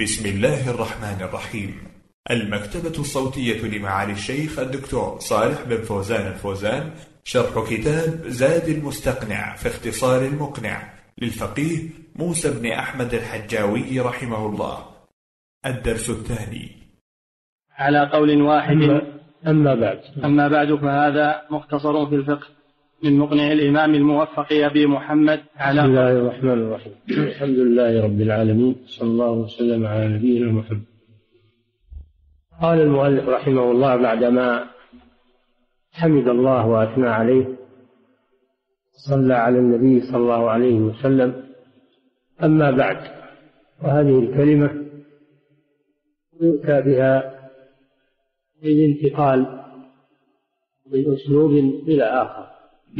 بسم الله الرحمن الرحيم. المكتبة الصوتية لمعالي الشيخ الدكتور صالح بن فوزان الفوزان، شرح كتاب زاد المستقنع في اختصار المقنع للفقيه موسى بن أحمد الحجاوي رحمه الله. الدرس الثاني. على قول واحد. أما بعد فهذا مختصر في الفقه من مقنع الإمام الموفق أبي محمد. بسم الله الرحمن الرحيم. الحمد لله رب العالمين، صلى الله وسلم على نبينا محمد. قال المؤلف رحمه الله بعدما حمد الله وأثنى عليه، صلى على النبي صلى الله عليه وسلم: أما بعد. وهذه الكلمة يؤتى بها للانتقال من أسلوب إلى آخر،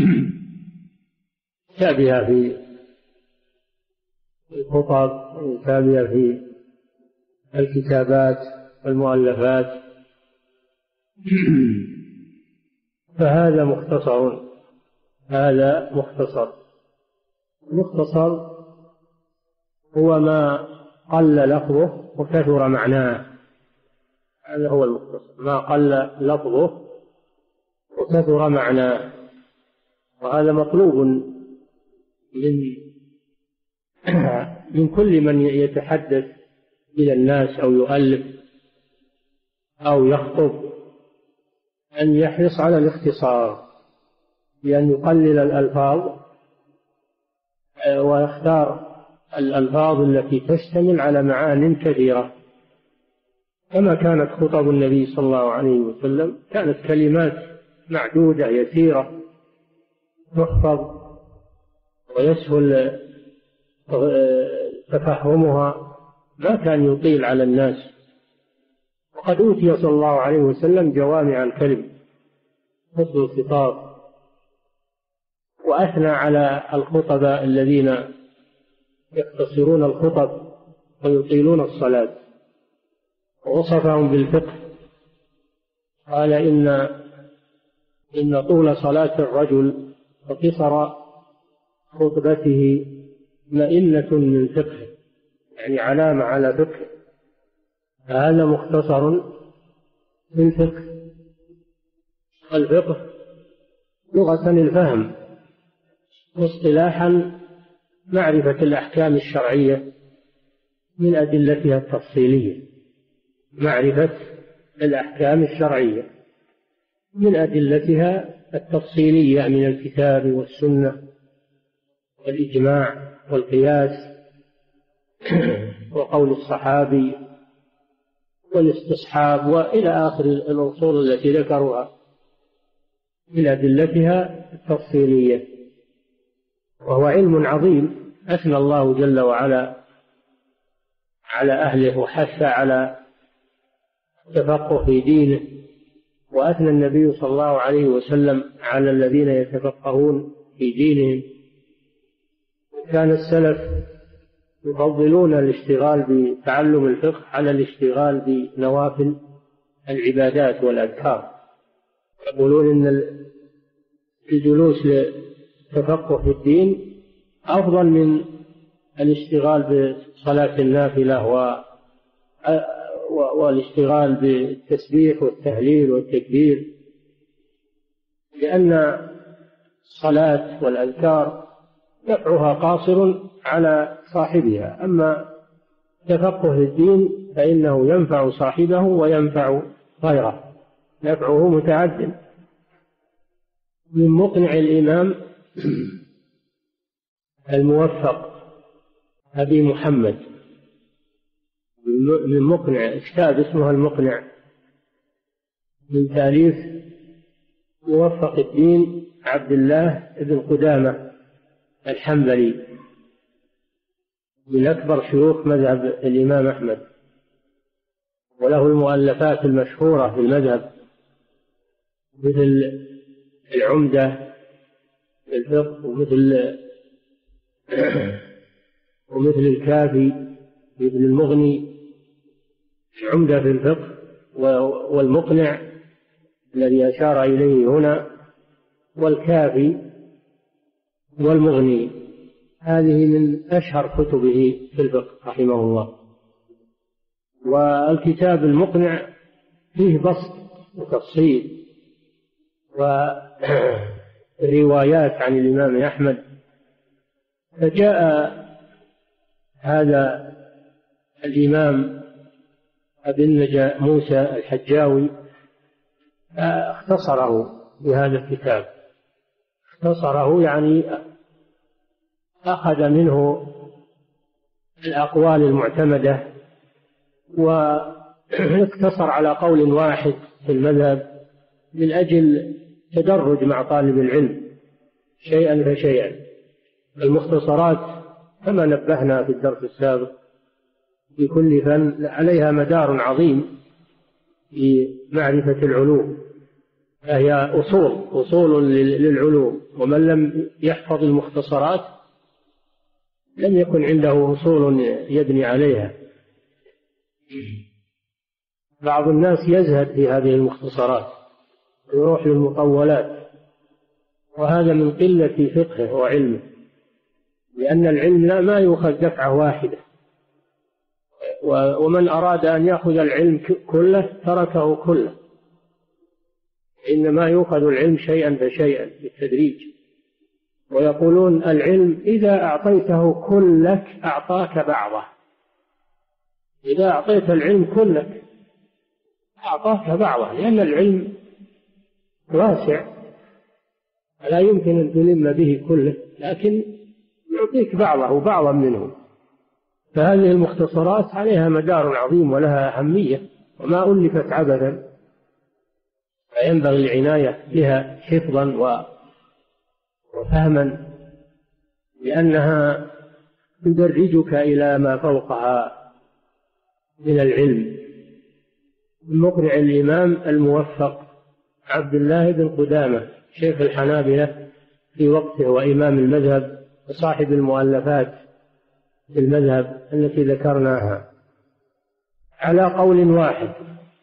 يؤتى بها في الخطب، ويؤتى بها في الكتابات والمؤلفات. فهذا مختصر. مختصر هو ما قل لفظه وكثر معناه. هذا هو المختصر، ما قل لفظه وكثر معناه. وهذا مطلوب من كل من يتحدث إلى الناس أو يؤلف أو يخطب، أن يحرص على الاختصار، بأن يقلل الألفاظ ويختار الألفاظ التي تشتمل على معان كثيرة، كما كانت خطب النبي صلى الله عليه وسلم، كانت كلمات معدودة يسيرة تحفظ ويسهل تفهمها، ما كان يطيل على الناس. وقد أوتي صلى الله عليه وسلم جوامع الكلم، حسن الخطاب، وأثنى على الخطباء الذين يختصرون الخطب ويطيلون الصلاة، ووصفهم بالفقه. قال: إن طول صلاة الرجل وقصر خطبته مئنة من فقه، يعني علامة على فقه. فهذا مختصر في الفقه. الفقه لغة الفهم، واصطلاحا معرفة الأحكام الشرعية من أدلتها التفصيلية. معرفة الأحكام الشرعية من أدلتها التفصيلية من الكتاب والسنة والإجماع والقياس وقول الصحابي والاستصحاب وإلى آخر الأصول التي ذكروها من أدلتها التفصيلية. وهو علم عظيم أثنى الله جل وعلا على أهله وحث على التفقه في دينه، وأثنى النبي صلى الله عليه وسلم على الذين يتفقهون في دينهم. كان السلف يفضلون الاشتغال بتعلم الفقه على الاشتغال بنوافل العبادات والأذكار. يقولون إن الجلوس للتفقه في الدين أفضل من الاشتغال بصلاة النافلة والاشتغال بالتسبيح والتهليل والتكبير، لأن الصلاة والأذكار نفعها قاصر على صاحبها، أما تفقه في الدين فإنه ينفع صاحبه وينفع غيره، نفعه متعد. من مقنع الإمام الموفق أبي محمد، من مقنع كتاب اسمه المقنع، من تأليف موفق الدين عبد الله بن قدامة الحنبلي، من أكبر شيوخ مذهب الإمام أحمد، وله المؤلفات المشهورة في المذهب، مثل العمدة في الفقه، ومثل الكافي، مثل المغني. العمدة في الفقه والمقنع الذي أشار إليه هنا، والكافي والمغني، هذه من أشهر كتبه في الفقه رحمه الله. والكتاب المقنع فيه بسط وتفصيل وروايات عن الإمام أحمد. فجاء هذا الإمام ابن موسى الحجاوي اختصره بهذا الكتاب، اختصره يعني أخذ منه الأقوال المعتمدة واقتصر على قول واحد في المذهب من أجل تدرج مع طالب العلم شيئا فشيئا. المختصرات كما نبهنا في الدرس السابق في كل فن عليها مدار عظيم في معرفة العلوم، فهي أصول للعلوم، ومن لم يحفظ المختصرات لم يكن عنده أصول يبني عليها. بعض الناس يزهد في هذه المختصرات ويروح للمطولات، وهذا من قلة فقهه وعلمه، لأن العلم ما يؤخذ دفعة واحدة، ومن أراد أن يأخذ العلم كله تركه كله، إنما يؤخذ العلم شيئا فشيئا بالتدريج. ويقولون العلم إذا أعطيته كلك أعطاك بعضه، إذا أعطيت العلم كلك أعطاك بعضه، لأن العلم واسع لا يمكن أن تلم به كله، لكن يعطيك بعضه بعضا منه. فهذه المختصرات عليها مدار عظيم ولها أهمية وما ألفت عبثا، فينبغي العناية بها حفظا وفهما، لأنها تدرجك إلى ما فوقها من العلم. المقنع الإمام الموفق عبد الله بن قدامة شيخ الحنابلة في وقته وإمام المذهب وصاحب المؤلفات في المذهب التي ذكرناها، على قول واحد،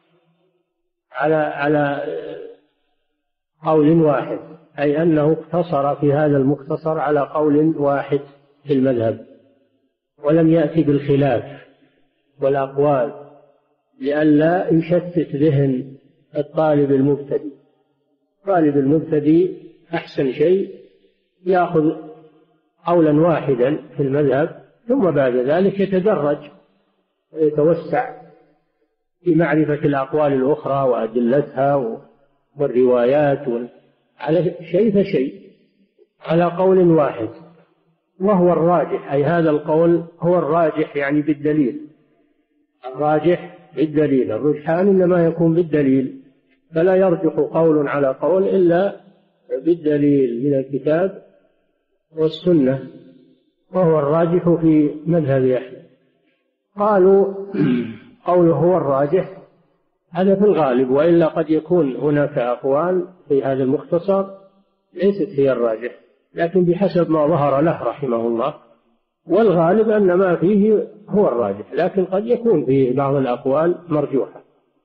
على قول واحد، أي أنه اقتصر في هذا المختصر على قول واحد في المذهب، ولم يأتي بالخلاف والأقوال لئلا يشتت ذهن الطالب المبتدئ. الطالب المبتدئ أحسن شيء يأخذ قولا واحدا في المذهب، ثم بعد ذلك يتدرج ويتوسع في معرفة الأقوال الأخرى وأدلتها والروايات على شيء فشيء، على قول واحد، وهو الراجح، أي هذا القول هو الراجح يعني بالدليل، الراجح بالدليل. الرجحان إنما يكون بالدليل، فلا يرجح قول على قول إلا بالدليل من الكتاب والسنة، وهو الراجح في مذهب أحمد. قالوا قوله هو الراجح هذا في الغالب، وإلا قد يكون هناك أقوال في هذا المختصر ليست هي الراجح، لكن بحسب ما ظهر له رحمه الله، والغالب أن ما فيه هو الراجح، لكن قد يكون فيه بعض الأقوال مرجوحة.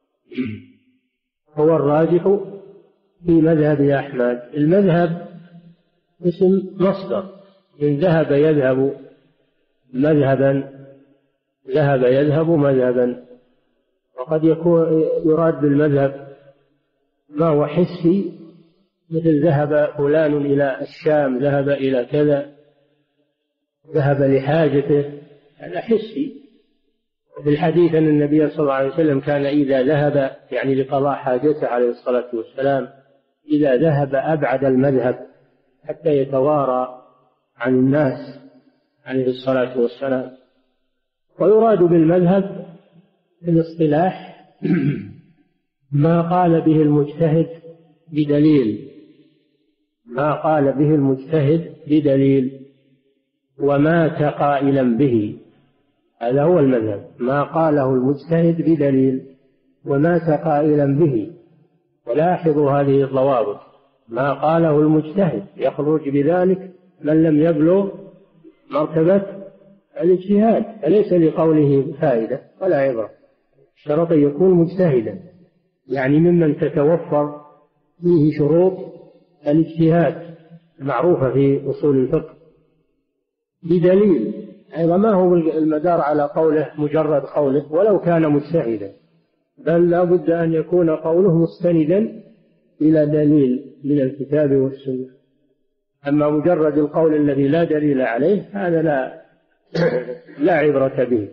هو الراجح في مذهب أحمد. المذهب اسم مصدر من ذهب يذهب مذهبا، ذهب يذهب مذهبا، وقد يكون يراد بالمذهب ما هو حسي، مثل ذهب فلان إلى الشام، ذهب إلى كذا، ذهب لحاجته، هذا حسي. في الحديث أن النبي صلى الله عليه وسلم كان إذا ذهب يعني لقضاء حاجته عليه الصلاة والسلام، إذا ذهب أبعد المذهب حتى يتوارى عن الناس عليه الصلاة والسلام. ويراد بالمذهب في الاصطلاح ما قال به المجتهد بدليل، ما قال به المجتهد بدليل ومات قائلا به، هذا هو المذهب، ما قاله المجتهد بدليل ومات قائلا به. ولاحظوا هذه الضوابط، ما قاله المجتهد يخرج بذلك من لم يبلغ مرتبة الاجتهاد، فليس لقوله فائدة ولا عبرة، شرط يكون مجتهدا، يعني ممن تتوفر فيه شروط الاجتهاد المعروفة في أصول الفقه بدليل، أيضا ما هو المدار على قوله مجرد قوله ولو كان مجتهدا، بل لا بد أن يكون قوله مستندا إلى دليل من الكتاب والسنة. أما مجرد القول الذي لا دليل عليه هذا لا عبرة به.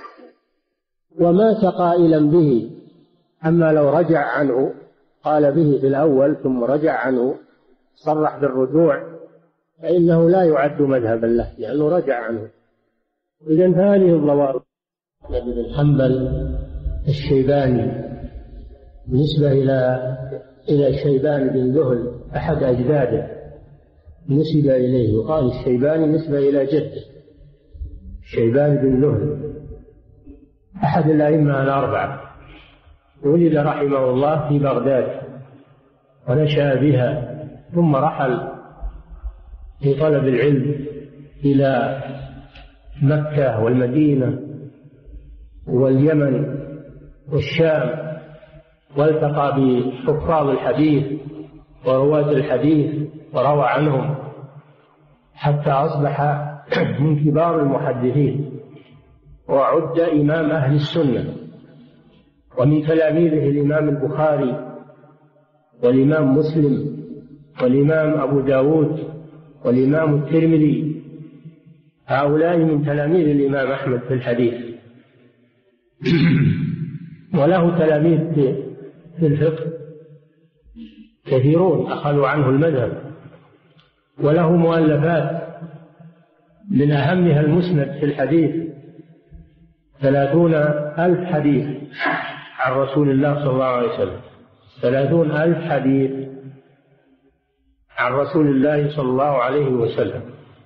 ومات قائلا به. أما لو رجع عنه، قال به في الأول ثم رجع عنه، صرح بالرجوع، فإنه لا يعد مذهبا له لأنه رجع عنه. إذن هذه الضوابط. بن حنبل الشيباني بالنسبة إلى شيبان بن ذهل أحد أجداده نسب إليه، وقال الشيباني نسبة إلى جده شيبان بن ذهل أحد الأئمة الأربعة، ولد رحمه الله في بغداد ونشأ بها، ثم رحل في طلب العلم إلى مكة والمدينة واليمن والشام، والتقى بحفاظ الحديث ورواة الحديث وروى عنهم حتى أصبح من كبار المحدثين، وعد إمام أهل السنة. ومن تلاميذه الإمام البخاري والإمام مسلم والإمام أبو داود والإمام الترمذي، هؤلاء من تلاميذ الإمام أحمد في الحديث. وله تلاميذ في الفقه كثيرون أخذوا عنه المذهب، وله مؤلفات من أهمها المسند في الحديث 30,000 حديث عن رسول الله صلى الله عليه وسلم، 30,000 حديث عن رسول الله صلى الله عليه وسلم.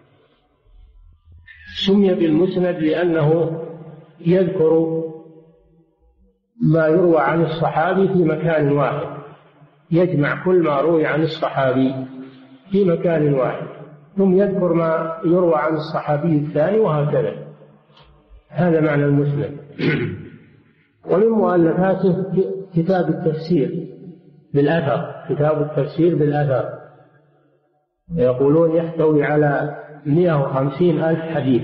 سمي بالمسند لأنه يذكر ما يروى عن الصحابي في مكان واحد، يجمع كل ما روي عن الصحابي في مكان واحد، ثم يذكر ما يروى عن الصحابي الثاني، وهكذا. هذا معنى المسند. ومن مؤلفاته كتاب التفسير بالأثر، كتاب التفسير بالأثر، يقولون يحتوي على 150,000 حديث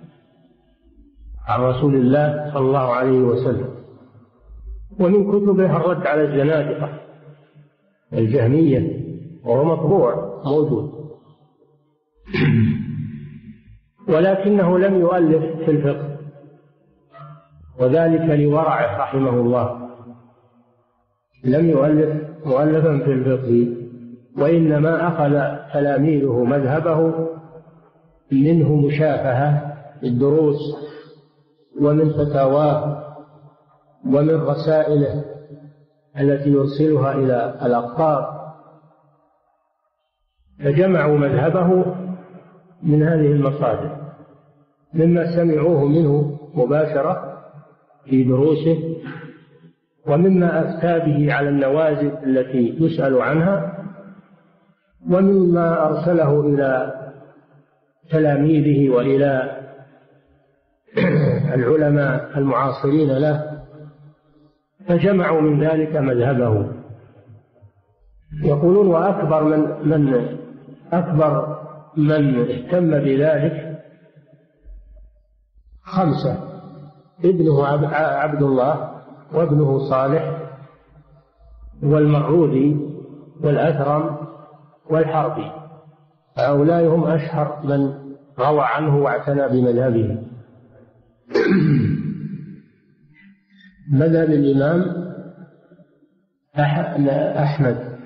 عن رسول الله صلى الله عليه وسلم. ومن كتبه الرد على الزنادقة الجهمية، وهو مطبوع موجود. ولكنه لم يؤلف في الفقه، وذلك لورعه رحمه الله، لم يؤلف مؤلفا في الفقه، وإنما أخذ تلاميذه مذهبه منه مشافهة الدروس ومن فتاواه ومن رسائله التي يرسلها إلى الأقطار، فجمعوا مذهبه من هذه المصادر، مما سمعوه منه مباشرة في دروسه، ومما أفتى به على النوازل التي يسأل عنها، ومما أرسله إلى تلاميذه وإلى العلماء المعاصرين له، فجمعوا من ذلك مذهبه. يقولون وأكبر من اهتم بذلك 5: ابنه عبد الله، وابنه صالح، والمعروذي، والأثرم، والحربي. هؤلاء هم أشهر من روى عنه واعتنى بمذهبه. مذهب الإمام أحمد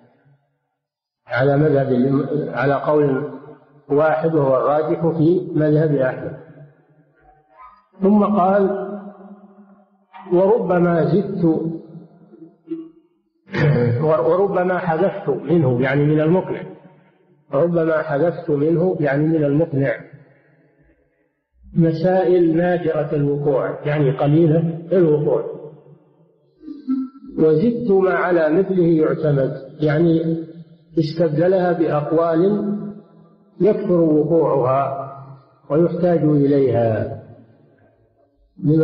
على قول واحد وهو الراجح في مذهب أحمد. ثم قال: وربما حذفت منه، يعني من المقنع، ربما حذفت منه يعني من المقنع مسائل نادرة الوقوع، يعني قليلة الوقوع، وزدت ما على مثله يعتمد، يعني استبدلها بأقوال يكثر وقوعها ويحتاج إليها من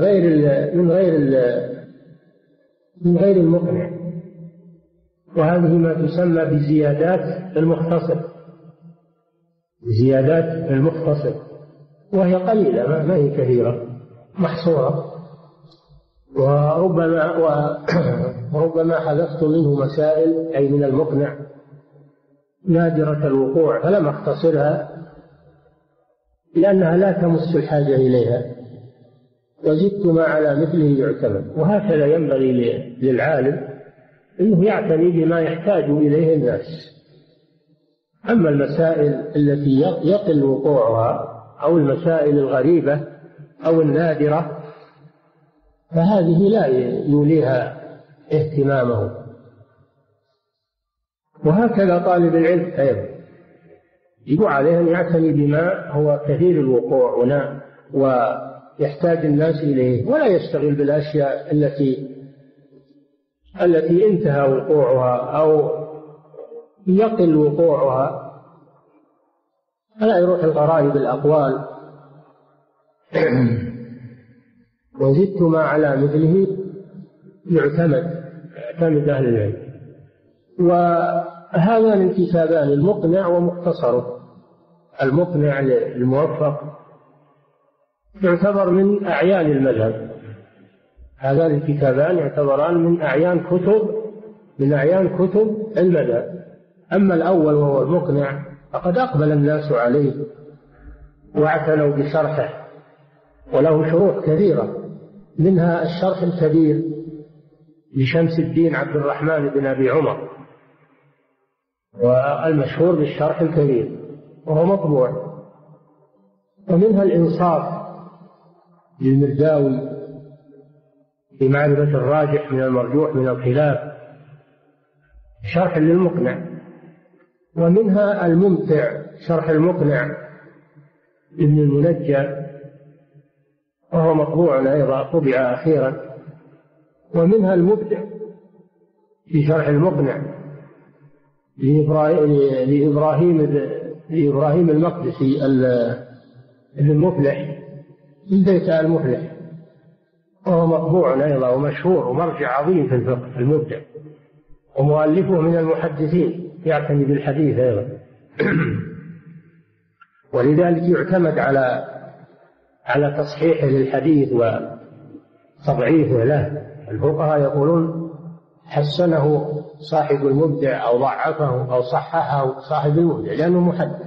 غير المقنع، وهذه ما تسمى بزيادات المختصر، زيادات المختصر، وهي قليلة ما هي كثيرة محصورة. وربما حذفت منه مسائل أي من المقنع نادرة الوقوع فلم أختصرها لأنها لا تمس الحاجة إليها، وزدت ما على مثله يعتمد. وهكذا ينبغي للعالم أنه يعتني بما يحتاج إليه الناس. أما المسائل التي يقل وقوعها أو المسائل الغريبة أو النادرة فهذه لا يوليها اهتمامه. وهكذا طالب العلم أيضا يجب عليه أن يعتني بما هو كثير الوقوع ويحتاج الناس إليه، ولا يشتغل بالأشياء التي انتهى وقوعها أو يقل وقوعها، فلا يروح الغرائب الأقوال. وزدت ما على مثله يعتمد أهل العلم. وهذان الكتابان المقنع ومختصره. المقنع الموفق يعتبر من أعيان المذهب، هذان الكتابان يعتبران من أعيان كتب المذهب. أما الأول وهو المقنع فقد أقبل الناس عليه واعتنوا بشرحه، وله شروح كثيرة، منها الشرح الكبير لشمس الدين عبد الرحمن بن أبي عمر، والمشهور بالشرح الكبير وهو مطبوع. ومنها الإنصاف للمرداوي في معرفة الراجح من المرجوح من الخلاف، شرح للمقنع. ومنها الممتع شرح المقنع ابن المنجى وهو مطبوع أيضا، طبع أخيرا. ومنها المبدع في شرح المقنع لإبراهيم المقدسي المفلح من بيت المفلح، وهو مطبوع أيضا ومشهور ومرجع عظيم في الفقه المبدع، ومؤلفه من المحدثين يعتني بالحديث أيضا. ولذلك يعتمد على تصحيحه للحديث وتضعيفه له. الفقهاء يقولون حسنه صاحب المبدع أو ضعفه أو صححه صاحب المبدع لأنه محدث.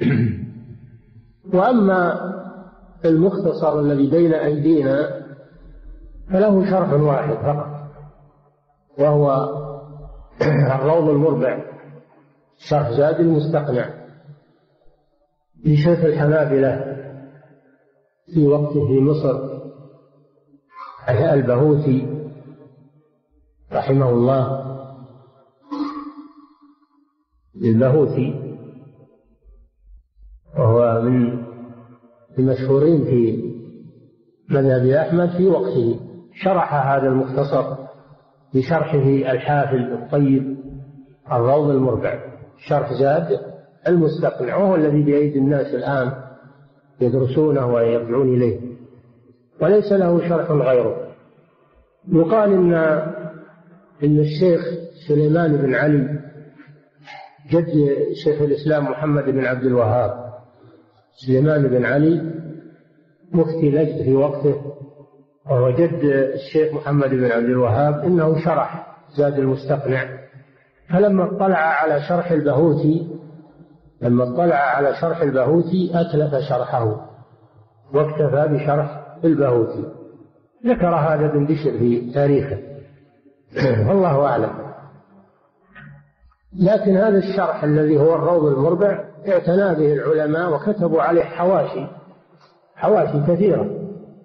وأما المختصر الذي بين أيدينا فله شرح واحد فقط، وهو الروض المربع، شرح زاد المستقنع لشيخ الحنابلة في وقته في مصر البهوثي رحمه الله، البهوثي، وهو من المشهورين في مذهب أحمد في وقته. شرح هذا المختصر بشرحه الحافل الطيب الروض المربع، شرح زاد المستقنع، وهو الذي بأيدي الناس الآن يدرسونه ويرجعون إليه، وليس له شرح غيره. يقال إن الشيخ سليمان بن علي جد شيخ الإسلام محمد بن عبد الوهاب، سليمان بن علي مفتي نجد في وقته وهو جد الشيخ محمد بن عبد الوهاب، إنه شرح زاد المستقنع. فلما اطلع على شرح البهوثي أتلف شرحه واكتفى بشرح البهوثي. ذكر هذا ابن بشر في تاريخه والله أعلم. لكن هذا الشرح الذي هو الروض المربع اعتنى به العلماء وكتبوا عليه حواشي كثيرة،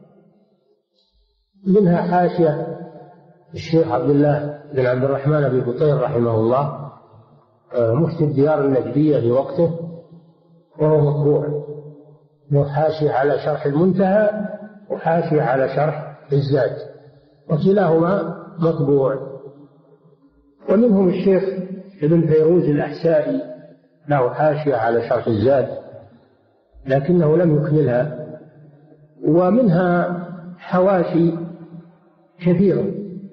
منها حاشية الشيخ عبد الله بن عبد الرحمن أبي بطير رحمه الله مفتي الديار النجدية في وقته، وهو مطبوع، وحاشية على شرح المنتهى وحاشية على شرح الزاد، وكلاهما مطبوع. ومنهم الشيخ ابن فيروز الأحسائي له حاشية على شرح الزاد لكنه لم يكملها. ومنها حواشي كثيرة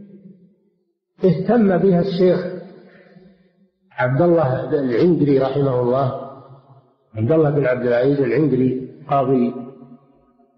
اهتم بها الشيخ عبد الله العندري رحمه الله، عبد الله بن عبد العزيز العندري قاضي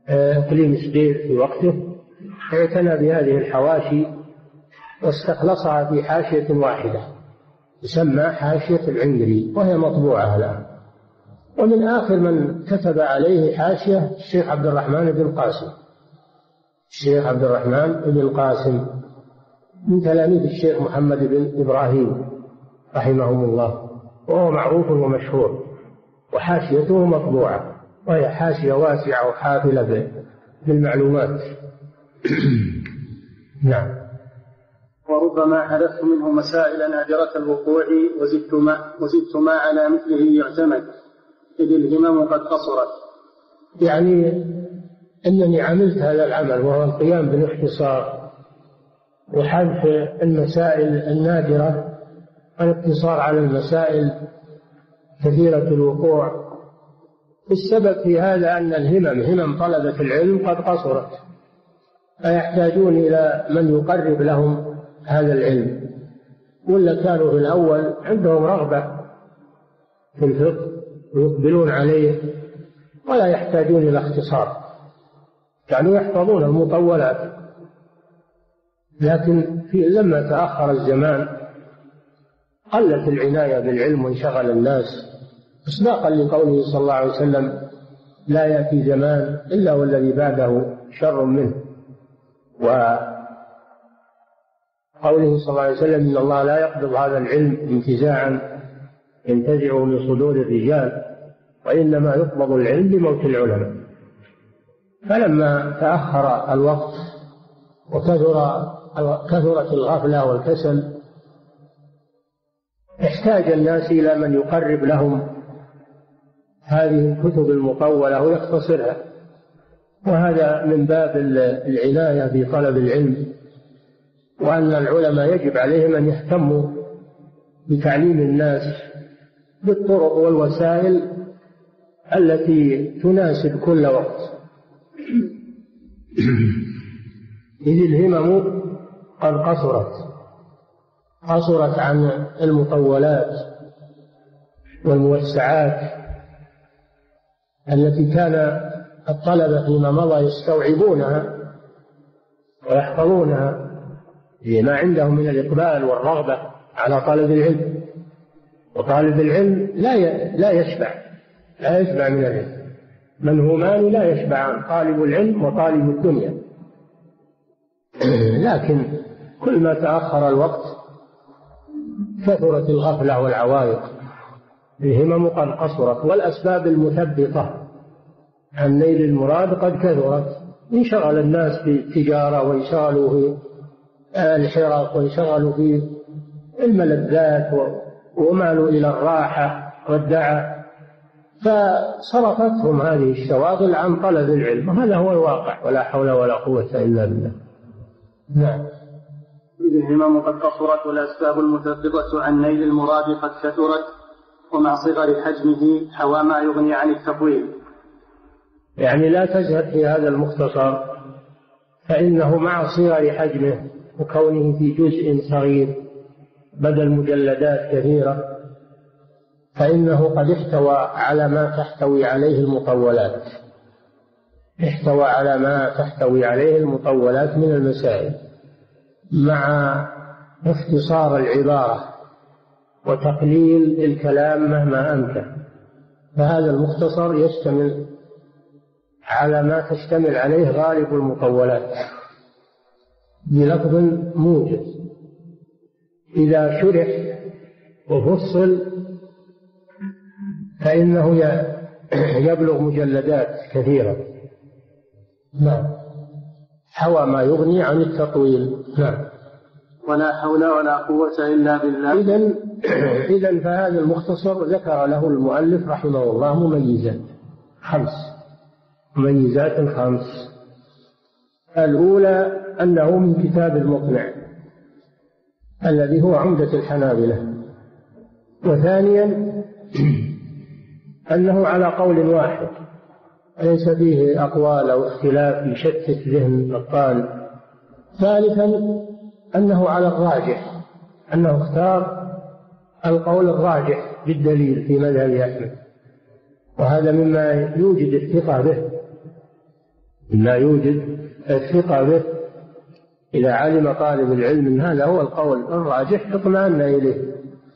إقليم سدير في وقته، اعتنى بهذه الحواشي واستخلصها في حاشية واحدة تسمى حاشية العمري، وهي مطبوعة الآن. ومن آخر من كتب عليه حاشية الشيخ عبد الرحمن بن القاسم. الشيخ عبد الرحمن بن القاسم من تلاميذ الشيخ محمد بن إبراهيم رحمهم الله، وهو معروف ومشهور، وحاشيته مطبوعة، وهي حاشية واسعة وحافلة بالمعلومات. نعم. وربما حدثت منه مسائل نادرة الوقوع وزدت ما على مثله يعتمد، إذ الهمم قد قصرت. يعني أنني عملت هذا العمل، وهو القيام بالاختصار وحذف المسائل النادرة، الاقتصار على المسائل كثيرة الوقوع. السبب في هذا أن همم طلبة العلم قد قصرت، فيحتاجون إلى من يقرب لهم هذا العلم، ولا كانوا في الأول عندهم رغبة في الفقه ويقبلون عليه ولا يحتاجون إلى اختصار، كانوا يحفظون المطولات. لكن لما تأخر الزمان قلت العناية بالعلم وانشغل الناس، مصداقا لقوله صلى الله عليه وسلم: لا يأتي زمان إلا والذي بعده شر منه، وقوله صلى الله عليه وسلم: إن الله لا يقبض هذا العلم انتزاعا ينتزع من صدور الرجال، وإنما يقبض العلم بموت العلماء. فلما تأخر الوقت وكثرت الغفلة والكسل، احتاج الناس إلى من يقرب لهم هذه الكتب المطولة ويختصرها، وهذا من باب العناية بطلب العلم، وأن العلماء يجب عليهم أن يهتموا بتعليم الناس بالطرق والوسائل التي تناسب كل وقت، إذ الهمم قد قصرت عن المطولات والموسعات التي كان الطلبة فيما مضى يستوعبونها ويحفظونها لما عندهم من الإقبال والرغبة على طلب العلم. وطالب العلم لا يشبع من العلم، منهومان لا يشبعان: طالب العلم وطالب الدنيا. لكن كل ما تأخر الوقت كثرت الغفلة والعوائق، الهمم قد قصرت، والأسباب المثبطة عن نيل المراد قد كثرت. انشغل الناس في التجارة، وانشغلوا في الحرف، وانشغلوا في الملذات، ومالوا إلى الراحة والدعة، فصرفتهم هذه الشواغل عن طلب العلم. هذا هو الواقع، ولا حول ولا قوة إلا بالله. نعم. إذ الهمم قد قصرت والأسباب المثبطة عن نيل المراد قد كثرت، ومع صغر حجمه حوى ما يغني عن التطويل. يعني لا تزهد في هذا المختصر، فإنه مع صغر حجمه وكونه في جزء صغير بدل مجلدات كثيرة، فإنه قد احتوى على ما تحتوي عليه المطولات، احتوى على ما تحتوي عليه المطولات من المسائل، مع اختصار العبارة وتقليل الكلام مهما أمكن. فهذا المختصر يشتمل على ما تشتمل عليه غالب المطولات بلفظ موجز، إذا شرح وفصل فإنه يبلغ مجلدات كثيرة. نعم. حوى ما يغني عن التطويل. نعم. ولا حول ولا قوة إلا بالله. إذن فهذا المختصر ذكر له المؤلف رحمه الله مميزات خمس. الأولى أنه من كتاب المقنع الذي هو عمدة الحنابلة. وثانيا أنه على قول واحد ليس فيه أقوال أو اختلاف يشتت ذهن الطالب. ثالثا أنه على الراجح، أنه اختار القول الراجح بالدليل في مذهب أحمد، وهذا مما يوجد الثقة به، لا يوجد الثقة به. إذا علم طالب العلم أن هذا هو القول الراجح اطمأن إليه.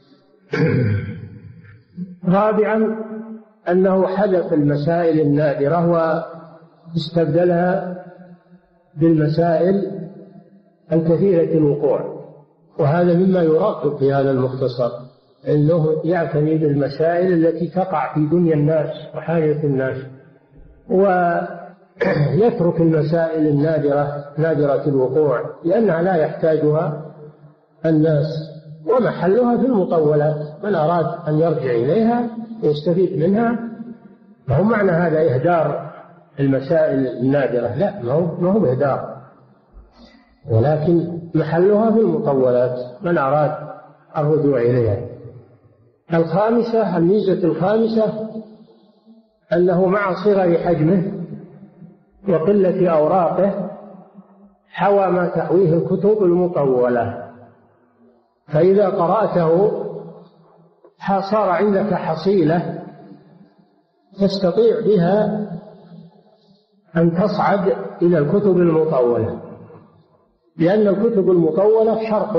رابعا أنه حذف المسائل النادرة واستبدلها بالمسائل الكثيرة الوقوع، وهذا مما يراقب في هذا المختصر، أنه يعتني بالمسائل التي تقع في دنيا الناس وحاجة الناس، ويترك المسائل نادرة الوقوع لأنها لا يحتاجها الناس، ومحلها في المطولات. من أراد أن يرجع إليها يستفيد منها. ما هو معنى هذا إهدار المسائل النادرة، لا، ما هو إهدار، ولكن محلها في المطولات من أراد الرجوع إليها. الميزة الخامسة أنه مع صغر حجمه وقلة أوراقه حوى ما تحويه الكتب المطولة، فإذا قرأته صار عندك حصيلة تستطيع بها أن تصعد إلى الكتب المطولة، لأن الكتب المطولة شرح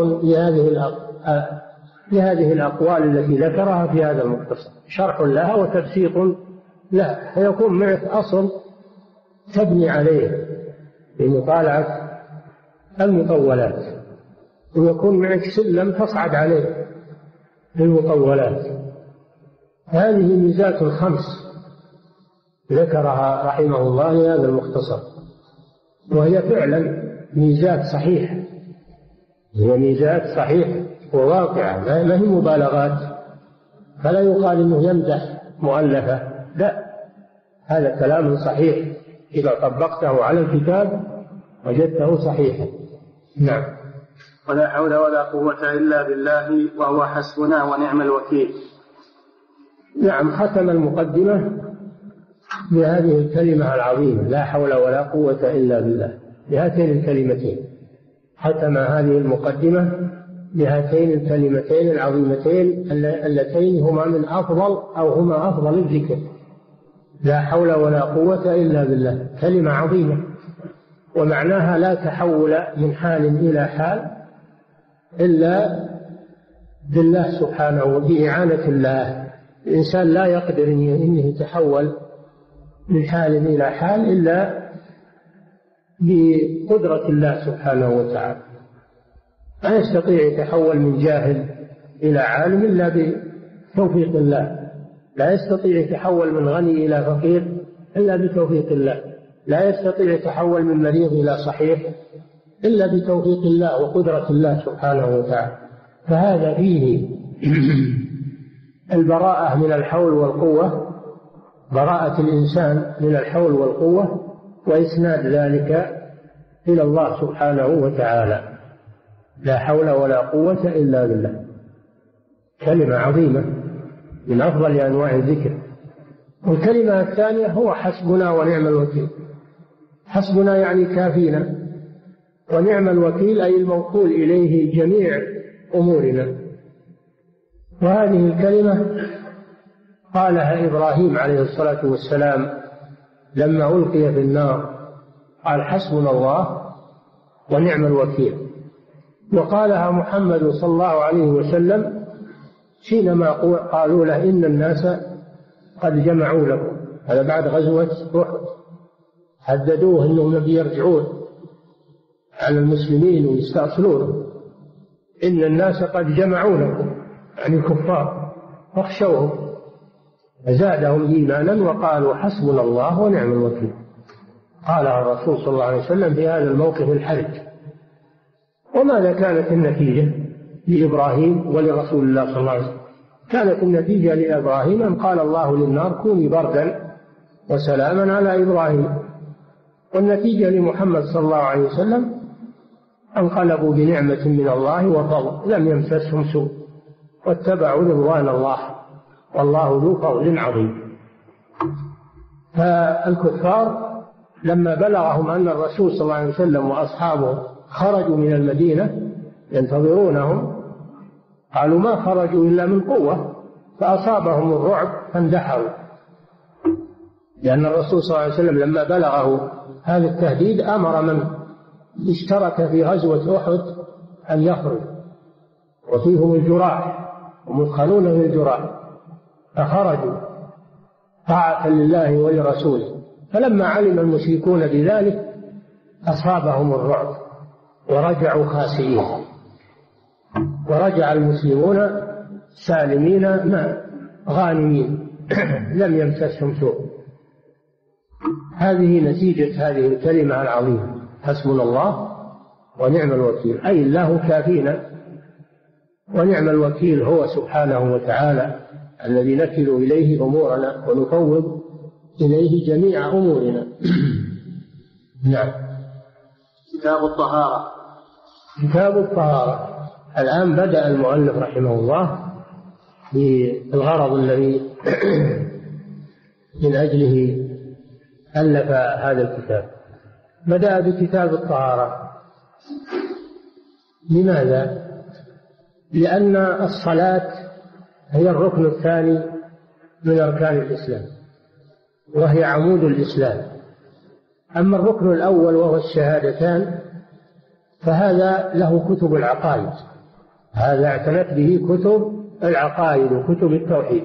لهذه الأقوال التي ذكرها في هذا المختصر، شرح لها وتبسيط لها، فيكون معك أصل تبني عليه لمطالعة المطولات، ويكون معك سلم تصعد عليه للمطولات. هذه ميزات 5 ذكرها رحمه الله لهذا المختصر، وهي فعلا ميزات صحيحة، هي ميزات صحيحة وواقعة، ما هي مبالغات، فلا يقال إنه يمدح مؤلفة، لا، هذا كلام صحيح إذا طبقته على الكتاب وجدته صحيحا. نعم. ولا حول ولا قوة إلا بالله وهو حسبنا ونعم الوكيل. نعم. ختم المقدمة بهذه الكلمة العظيمة لا حول ولا قوة إلا بالله، بهاتين الكلمتين. ختم هذه المقدمة بهاتين الكلمتين العظيمتين اللتين هما أفضل الذكر، لا حول ولا قوة إلا بالله، كلمة عظيمة، ومعناها لا تحول من حال إلى حال إلا بالله سبحانه وبإعانة الله. الإنسان لا يقدر أن يتحول من حال إلى حال إلا بقدرة الله سبحانه وتعالى. لا يستطيع يتحول من جاهل إلى عالم إلا بتوفيق الله، لا يستطيع يتحول من غني إلى فقير إلا بتوفيق الله، لا يستطيع يتحول من مريض إلى صحيح إلا بتوفيق الله وقدرة الله سبحانه وتعالى. فهذا فيه البراءة من الحول والقوة، براءة الإنسان من الحول والقوة، وإسناد ذلك إلى الله سبحانه وتعالى. لا حول ولا قوة إلا بالله، كلمة عظيمة من أفضل أنواع الذكر. والكلمة الثانية هو حسبنا ونعم الوكيل. حسبنا يعني كافينا، ونعم الوكيل أي الموكول إليه جميع أمورنا. وهذه الكلمة قالها إبراهيم عليه الصلاة والسلام لما ألقي في النار، قال حسبنا الله ونعم الوكيل. وقالها محمد صلى الله عليه وسلم حينما قالوا له إن الناس قد جمعوا لكم، هذا بعد غزوة أحد، هددوه أنهم يرجعون على المسلمين ويستأصلون، إن الناس قد جمعوا لكم، يعني الكفار، فاخشوهم، فزادهم إيمانا وقالوا حسبنا الله ونعم الوكيل. قالها الرسول صلى الله عليه وسلم في هذا الموقف الحرج. وماذا كانت النتيجة لإبراهيم ولرسول الله صلى الله عليه وسلم؟ كانت النتيجة لإبراهيم أن قال الله للنار كوني بردا وسلاما على إبراهيم، والنتيجة لمحمد صلى الله عليه وسلم انقلبوا بنعمة من الله وفضل لم يمسسهم سوء واتبعوا رضوان الله والله ذو فضل عظيم. فالكفار لما بلغهم أن الرسول صلى الله عليه وسلم وأصحابه خرجوا من المدينة ينتظرونهم، قالوا ما خرجوا إلا من قوة، فأصابهم الرعب فاندحروا لأن الرسول صلى الله عليه وسلم لما بلغه هذا التهديد أمر من اشترك في غزوة أحد أن يخرج، وفيهم الجراح ومدخلون في الجراح، فخرجوا طاعة لله ولرسوله. فلما علم المشركون بذلك أصابهم الرعب ورجعوا خاسئين، ورجع المسلمون سالمين غانمين لم يمسسهم سوء. هذه نتيجة هذه الكلمة العظيمة: حسبنا الله ونعم الوكيل، أي الله كافينا ونعم الوكيل هو سبحانه وتعالى الذي نكل إليه أمورنا ونفوض إليه جميع أمورنا. نعم. كتاب الطهارة. كتاب الطهارة. الآن بدأ المؤلف رحمه الله بالغرض الذي من أجله ألف هذا الكتاب. بدأ بكتاب الطهارة. لماذا؟ لأن الصلاة هي الركن الثاني من أركان الإسلام، وهي عمود الإسلام. أما الركن الأول وهو الشهادتان فهذا له كتب العقائد، هذا اعتنت به كتب العقائد وكتب التوحيد.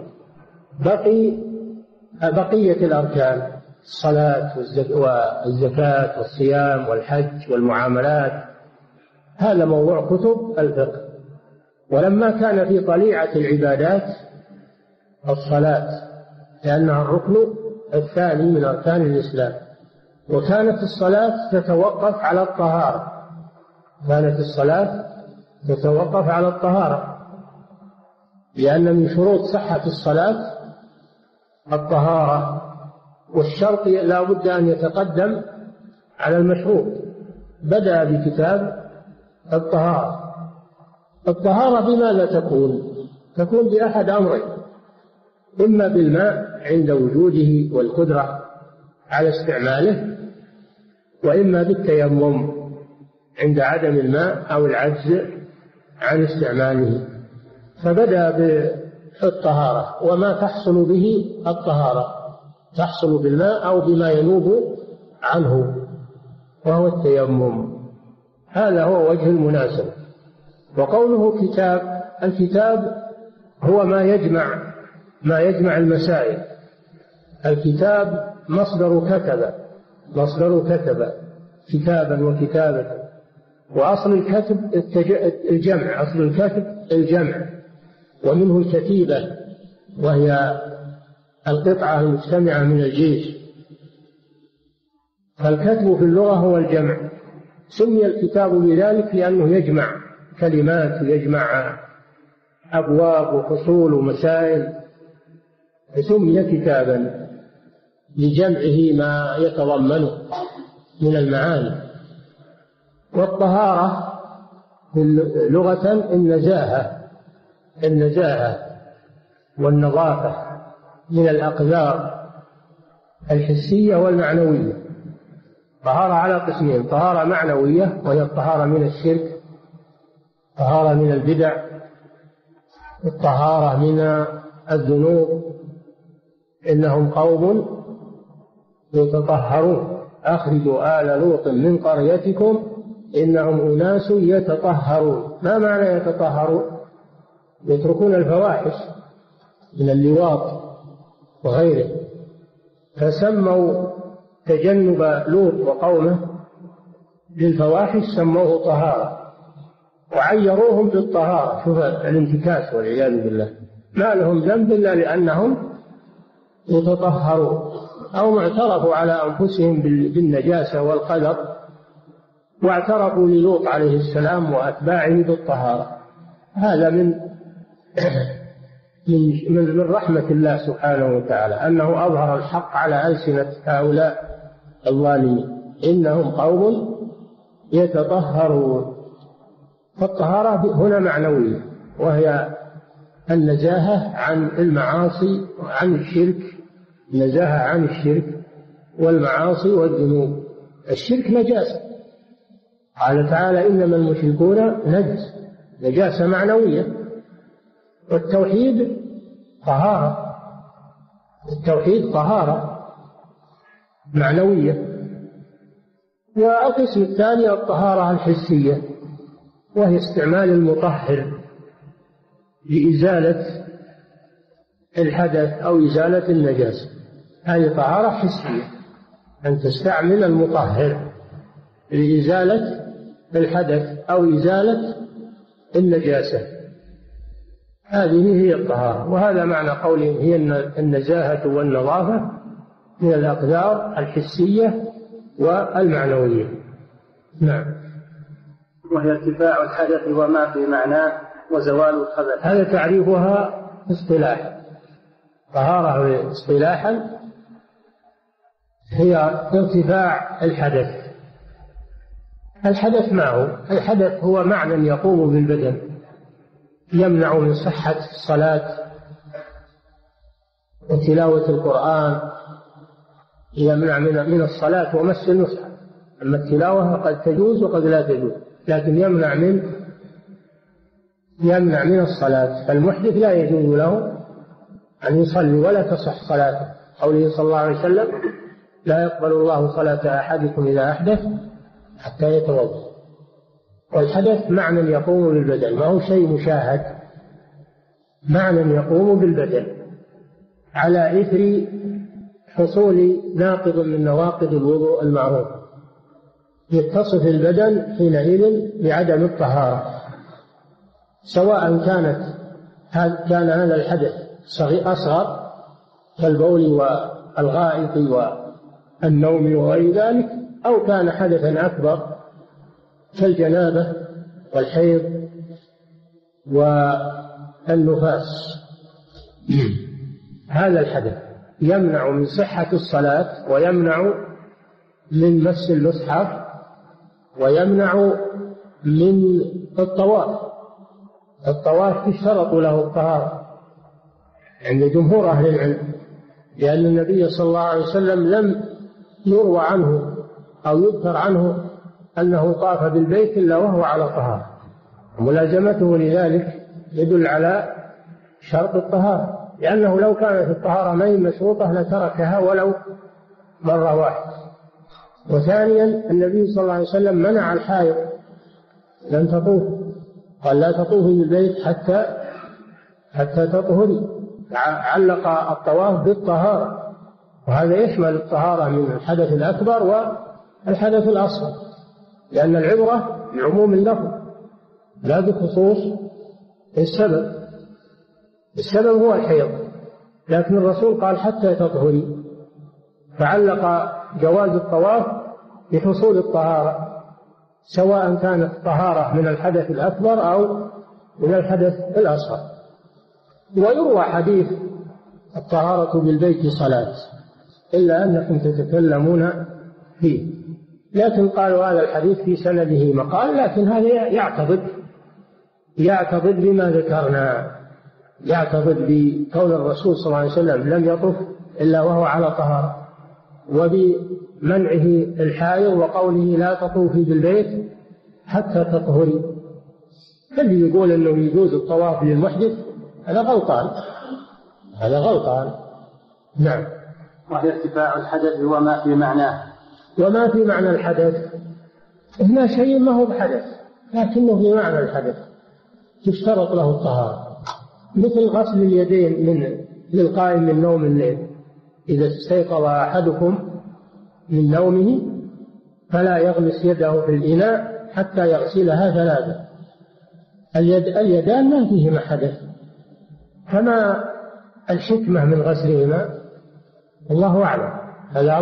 بقية الأركان: الصلاة والزكاة والصيام والحج والمعاملات، هذا موضوع كتب الفقه. ولما كان في طليعة العبادات الصلاة، لأنها الركن الثاني من أركان الإسلام، وكانت الصلاة تتوقف على الطهارة، كانت الصلاة تتوقف على الطهارة، لأن من شروط صحة الصلاة الطهارة، والشرط لا بد أن يتقدم على المشروط. بدأ بكتاب الطهارة. الطهارة بماذا تكون؟ تكون بأحد أمرين: إما بالماء عند وجوده والقدرة على استعماله، وإما بالتيمم عند عدم الماء أو العجز عن استعماله. فبدأ بالطهارة، وما تحصل به الطهارة تحصل بالماء أو بما ينوب عنه، وهو التيمم. هذا هو وجه المناسبة. وقوله كتاب، الكتاب هو ما يجمع المسائل. الكتاب مصدر كتب كتابا وكتابة، وأصل الكتب الجمع، أصل الكتب الجمع، ومنه الكتيبة وهي القطعة المجتمعة من الجيش. فالكتب في اللغة هو الجمع. سمي الكتاب بذلك لأنه يجمع كلمات ويجمع أبواب وفصول ومسائل، فسمي كتابا لجمعه ما يتضمنه من المعاني. والطهارة لغة النزاهة والنظافة من الأقذار الحسية والمعنوية. طهارة على قسمين: طهارة معنوية وهي الطهارة من الشرك، طهارة من البدع، الطهارة من الذنوب. إنهم قوم يتطهرون، أخرجوا آل لوط من قريتكم إنهم أناس يتطهرون. ما معنى يتطهرون؟ يتركون الفواحش من اللواط وغيره. فسموا تجنب لوط وقومه للفواحش سموه طهارة، وعيروهم بالطهارة. شوف الانتكاس والعياذ بالله. ما لهم ذنب إلا لأنهم يتطهرون، أو اعترفوا على أنفسهم بالنجاسة والقدر، واعترفوا للوط عليه السلام وأتباعه بالطهارة. هذا من رحمة الله سبحانه وتعالى أنه أظهر الحق على ألسنة هؤلاء الظالمين. إنهم قوم يتطهرون. فالطهارة هنا معنوية، وهي النزاهة عن المعاصي وعن الشرك، نزاهة عن الشرك والمعاصي والذنوب. الشرك نجاسة، قال تعالى: إنما المشركون نجس، نجاسة معنوية. والتوحيد طهارة، التوحيد طهارة، معنوية. والقسم الثاني الطهارة الحسية، وهي استعمال المطهر لإزالة الحدث أو إزالة النجاسة. هذه طهارة حسية، أن تستعمل المطهر لإزالة الحدث أو إزالة النجاسة. هذه هي الطهارة، وهذا معنى قولهم هي النزاهة والنظافة من الأقدار الحسية والمعنوية. نعم. وهي ارتفاع الحدث وما في معناه وزوال الخبث. هذا تعريفها اصطلاح. طهارة اصطلاحا هي ارتفاع الحدث. الحدث ما هو؟ الحدث هو معنى يقوم بالبدن يمنع من صحة الصلاة وتلاوة القرآن، يمنع من الصلاة ومس المصحف. أما التلاوة قد تجوز وقد لا تجوز، لكن يمنع من الصلاة. فالمحدث لا يجوز له أن يصلي ولا تصح صلاته، قوله صلى الله عليه وسلم: لا يقبل الله صلاة أحدكم إذا أحدث حتى يتوضأ. والحدث معنى يقوم بالبدن، ما هو شيء مشاهد، معنى يقوم بالبدن على إثر حصول ناقض من نواقض الوضوء المعروف. يتصف البدن حينئذ بعدم الطهارة، سواء كان هذا الحدث أصغر كالبول والغائط والنوم وغير ذلك، أو كان حدثا أكبر كالجنابة والحيض والنفاس. هذا الحدث يمنع من صحة الصلاة، ويمنع من مس المصحف، ويمنع من الطواف. الطواف يشترط له الطهارة عند جمهور أهل العلم، لأن النبي صلى الله عليه وسلم لم يروى عنه أو يذكر عنه أنه طاف بالبيت إلا وهو على طهارة، وملازمته لذلك يدل على شرط الطهارة، لأنه لو كانت الطهارة ما هي مشروطة لتركها ولو مرة واحدة. وثانيا النبي صلى الله عليه وسلم منع الحائض لن تطوف، قال: لا تطوفي بالبيت حتى تطهري. علق الطواف بالطهارة، وهذا يشمل الطهارة من الحدث الأكبر والحدث الأصغر، لأن العبرة بعموم اللفظ لا بخصوص السبب. السبب هو الحيض، لكن الرسول قال: حتى تطهري، فعلق جواز الطواف بحصول الطهارة، سواء كانت طهارة من الحدث الأكبر أو من الحدث الأصغر. ويروى حديث الطهارة بالبيت صلاة، إلا أنكم تتكلمون فيه، لكن قالوا هذا الحديث في سنده مقال، لكن هذا يعتضد بما ذكرنا، يعتضد بكون الرسول صلى الله عليه وسلم لم يطف إلا وهو على طهارة، وبمنعه الحائض وقوله: لا تطوفي بالبيت حتى تطهري. الذي يقول أنه يجوز الطواف للمحدث هذا غلطان. نعم. وهي ارتفاع الحدث وما في معناه. وما في معنى الحدث هنا شيء ما هو بحدث، لكنه في معنى الحدث تشترط له الطهارة، مثل غسل اليدين للقائم من نوم الليل. إذا استيقظ أحدكم من نومه فلا يغمس يده في الإناء حتى يغسلها 3. اليدان ما فيهما حدث، فما الحكمة من غسلهما؟ الله أعلم. هذا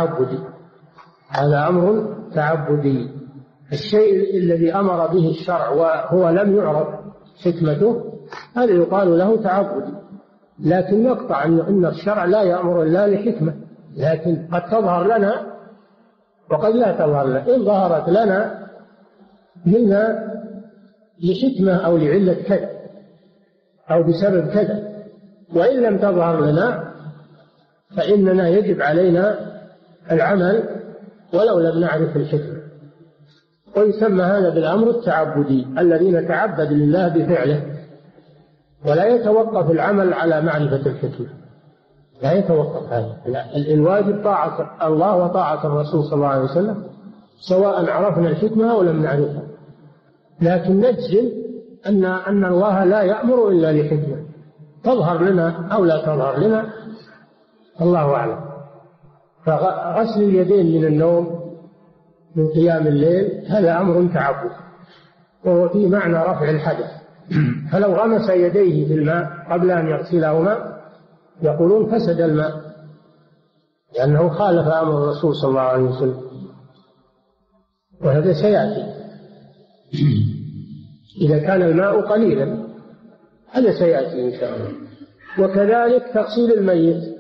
أمر تعبدي. الشيء الذي أمر به الشرع وهو لم يعرف حكمته هذا يقال له تعبدي، لكن يقطع أن الشرع لا يأمر إلا لحكمة، لكن قد تظهر لنا وقد لا تظهر لنا. إن ظهرت لنا منها لحكمة أو لعلة كذا أو بسبب كذا، وإن لم تظهر لنا فإننا يجب علينا العمل ولو لم نعرف الحكمة. ويسمى هذا بالأمر التعبدي، الذي نتعبد لله بفعله، ولا يتوقف العمل على معرفة الحكمة. لا يتوقف هذا. الواجب طاعة الله وطاعة الرسول صلى الله عليه وسلم سواء عرفنا الحكمة أو لم نعرفها، لكن نجزم أن الله لا يأمر إلا لحكمة تظهر لنا أو لا تظهر لنا، الله أعلم. فغسل اليدين من النوم من قيام الليل هذا أمر تعبد، وهو في معنى رفع الحدث. فلو غمس يديه في الماء قبل أن يغسلهما يقولون فسد الماء، لأنه خالف أمر الرسول صلى الله عليه وسلم، وهذا سيأتي. إذا كان الماء قليلا هذا سيأتي إن شاء الله. وكذلك تغسيل الميت،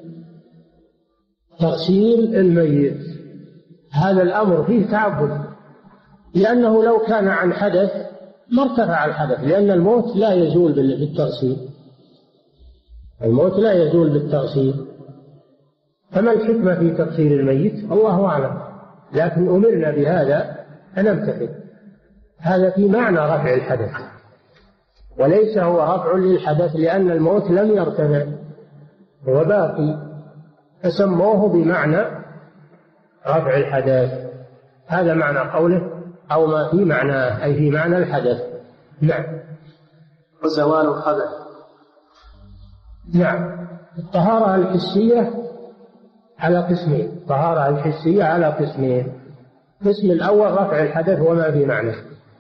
تغسيل الميت هذا الأمر فيه تعبد، لأنه لو كان عن حدث ما ارتفع الحدث، لأن الموت لا يزول بالتغسيل، الموت لا يزول بالتغسيل. فما الحكمة في تغسيل الميت؟ الله أعلم، لكن أمرنا بهذا فنمتثل. هذا في معنى رفع الحدث، وليس هو رفع للحدث، لأن الموت لم يرتفع هو باقي، فسموه بمعنى رفع الحدث. هذا معنى قوله أو ما في معناه، أي في معنى الحدث. نعم. وزوال الخبث. نعم. الطهارة الحسية على قسمين، الطهارة الحسية على قسمين. القسم الأول رفع الحدث وما في معناه.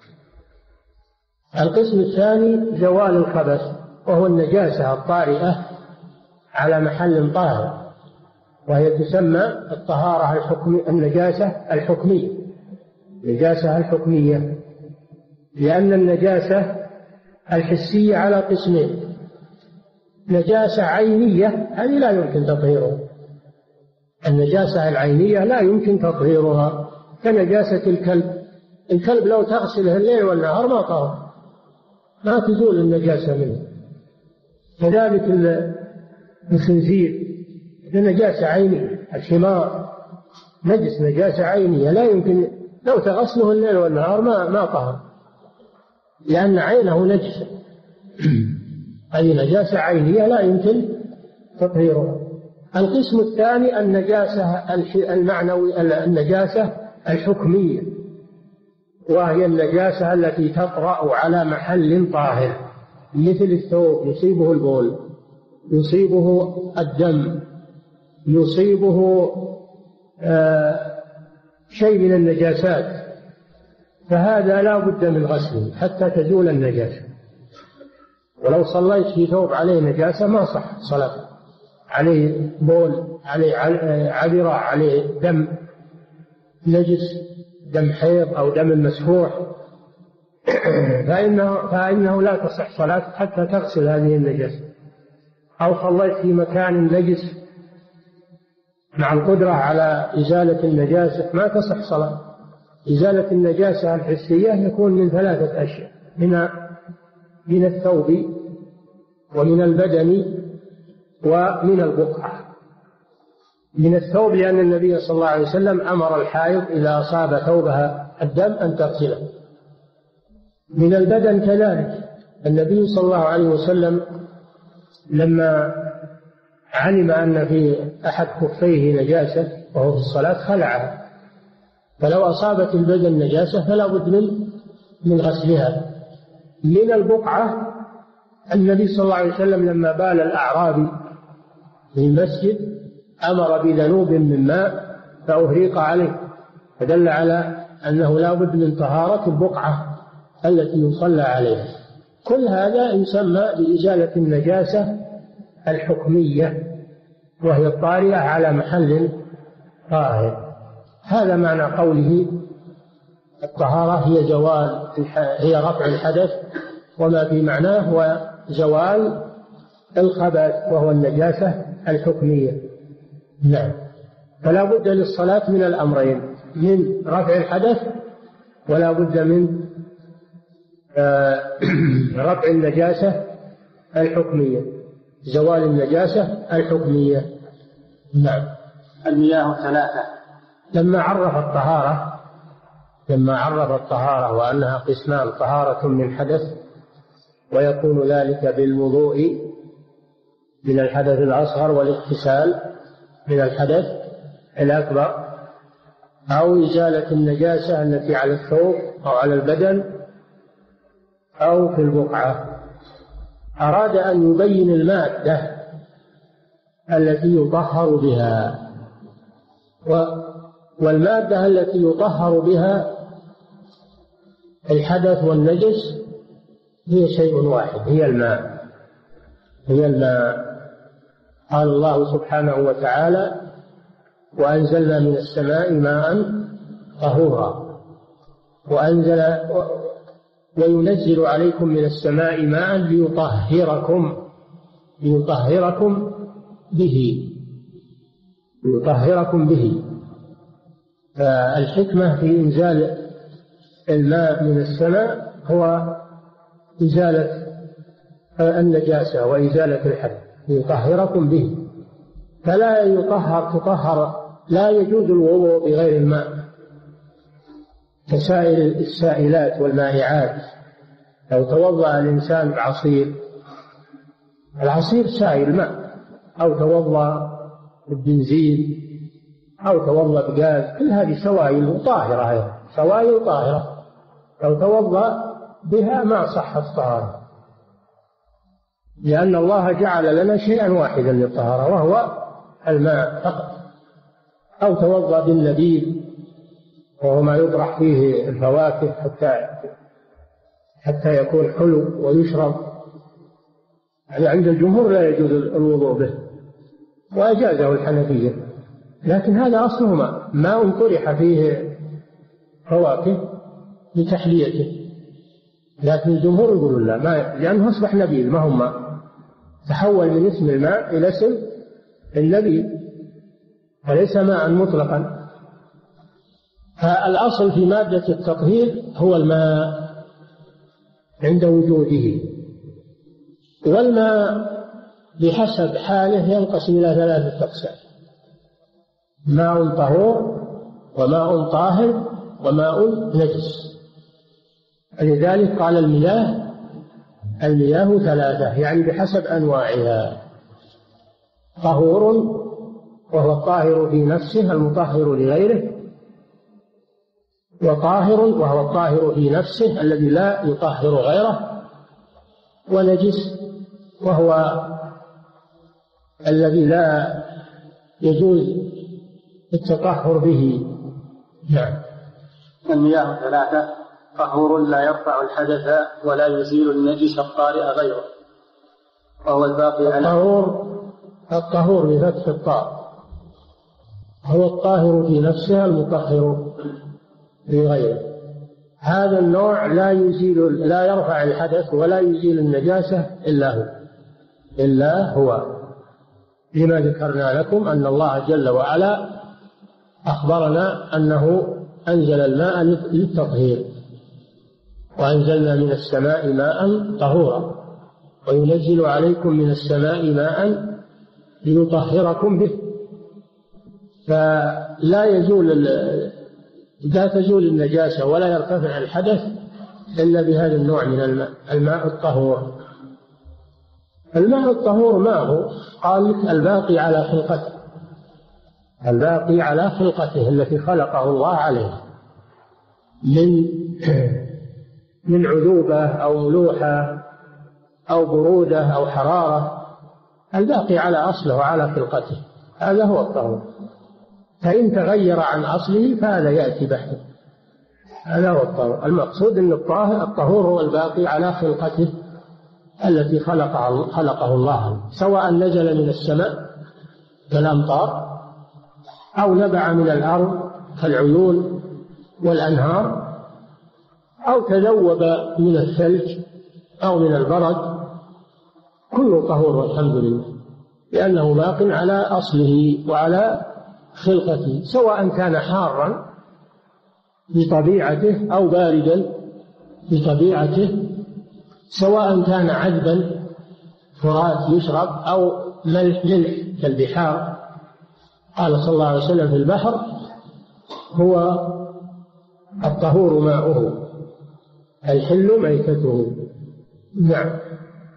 القسم الثاني زوال الخبث، وهو النجاسة الطارئة على محل طاهر، وهي تسمى الطهارة النجاسة الحكمية، النجاسة الحكمية، لأن النجاسة الحسية على قسمين. نجاسة عينية هذه لا يمكن تطهيرها، النجاسة العينية لا يمكن تطهيرها، كنجاسة الكلب. الكلب لو تغسله الليل والنهار ما طهر، ما تزول النجاسة منه. كذلك الخنزير نجاسة عينية، الحمار نجس نجاسة عينية لا يمكن لو تغسله الليل والنهار ما طهر، لأن عينه نجسة. هذه نجاسة عينية لا يمكن تطهيرها. القسم الثاني النجاسة المعنوي، النجاسة الحكمية، وهي النجاسة التي تطرأ على محل طاهر، مثل الثوب يصيبه البول، يصيبه الدم، يصيبه شيء من النجاسات، فهذا لا بد من غسله حتى تزول النجاسة. ولو صليت في ثوب عليه نجاسة ما صح صلاة، عليه بول، عليه عذرة، عليه دم نجس، دم حيض أو دم مسفوح، فإنه لا تصح صلاة حتى تغسل هذه النجاسة. أو صليت في مكان نجس مع القدرة على إزالة النجاسة ما تصح صلاة. إزالة النجاسة الحسية يكون من 3 أشياء، من الثوب ومن البدن ومن البقعة. من الثوب لأن النبي صلى الله عليه وسلم أمر الحائض إذا أصاب ثوبها الدم أن تغسله. من البدن كذلك، النبي صلى الله عليه وسلم لما علم أن في أحد خفيه نجاسة وهو في الصلاة خلعها، فلو أصابت البدن نجاسة فلا بد من غسلها. من البقعة، النبي صلى الله عليه وسلم لما بال الأعرابي في المسجد أمر بذنوب من ماء فأهريق عليه، فدل على أنه لا بد من طهارة البقعة التي يصلى عليها. كل هذا يسمى بإزالة النجاسة الحكمية، وهي الطارئة على محل طاهر. هذا معنى قوله الطهارة هي رفع الحدث وما في معناه، وزوال الخبث وهو النجاسة الحكمية. نعم. فلا بد للصلاة من الأمرين، من رفع الحدث ولا بد من رفع النجاسة الحكمية، زوال النجاسة الحكمية. نعم. المياه 3. لما عرف الطهارة وأنها قسمان، طهارة من حدث ويكون ذلك بالوضوء من الحدث الأصغر والاغتسال من الحدث الأكبر، أو إزالة النجاسة التي على الثوب أو على البدن أو في البقعة. أراد أن يبين المادة التي يطهر بها، والمادة التي يطهر بها الحدث والنجس هي شيء واحد، هي الماء. قال الله سبحانه وتعالى: وأنزلنا من السماء ماء طهورا، وينزل عليكم من السماء ماء ليطهركم به. فالحكمة في إنزال الماء من السماء هو إزالة النجاسة وإزالة الحدث، ليطهركم به. فلا لا يجوز الوضوء بغير الماء كسائر السائلات والمائعات. لو توضأ الإنسان بعصير، العصير سائل ماء، أو توضأ بالبنزين، أو توضأ بغاز، كل هذه سوائل طاهرة، سوائل طاهرة. لو توضأ بها ما صح الطهارة، لأن الله جعل لنا شيئا واحدا للطهارة وهو الماء فقط. أو توضأ بالنبيذ، وهو ما يطرح فيه الفواكه حتى يكون حلو ويشرب. يعني عند الجمهور لا يجوز الوضوء به، وأجازه الحنفية، لكن هذا أصله ماء طرح فيه فواكه لتحليته. لكن الجمهور يقولون لا، لأنه أصبح نبيذ، ما هو ماء، تحول من اسم الماء إلى اسم النبيذ، فليس ماء مطلقا. فالأصل في مادة التطهير هو الماء عند وجوده. والماء بحسب حاله ينقسم إلى 3 أقسام: ماء طهور، وماء طاهر، وماء نجس. لذلك قال المياه 3، يعني بحسب أنواعها: طهور وهو الطاهر في نفسه المطهر لغيره، وطاهر وهو الطاهر في نفسه الذي لا يطهر غيره، ونجس وهو الذي لا يجوز التطهر به. نعم. المياه 3: طهور لا يرفع الحدث ولا يزيل النجس الطارئ غيره، وهو الباقي على الطهور بفتح الطاء، هو الطاهر في نفسه المطهر لغيره. هذا النوع لا يرفع الحدث ولا يزيل النجاسة إلا هو، لما ذكرنا لكم أن الله جل وعلا أخبرنا أنه أنزل الماء للتطهير: وأنزلنا من السماء ماء طهورا، وينزل عليكم من السماء ماء ليطهركم به. لا تزول النجاسة ولا يرتفع الحدث إلا بهذا النوع من الماء الطهور. الماء الطهور ما هو؟ قال لك: الباقي على خلقته التي خلقه الله عليها من عذوبة أو ملوحة أو برودة أو حرارة، الباقي على أصله وعلى خلقته، هذا هو الطهور. فإن تغير عن أصله فهذا يأتي بحثه، هذا هو الطهور. المقصود أن الطهور هو الباقي على خلقته التي خلقه الله، سواء نزل من السماء كالأمطار، أو نبع من الأرض كالعيون والأنهار، أو تذوب من الثلج أو من البرد، كله طهور والحمد لله، لأنه باق على أصله وعلى خلقته، سواء كان حارا بطبيعته أو باردا بطبيعته، سواء كان عذبا فرات يشرب أو ملح كالبحار. قال صلى الله عليه وسلم: في البحر هو الطهور ماؤه، الحل ميتته. نعم.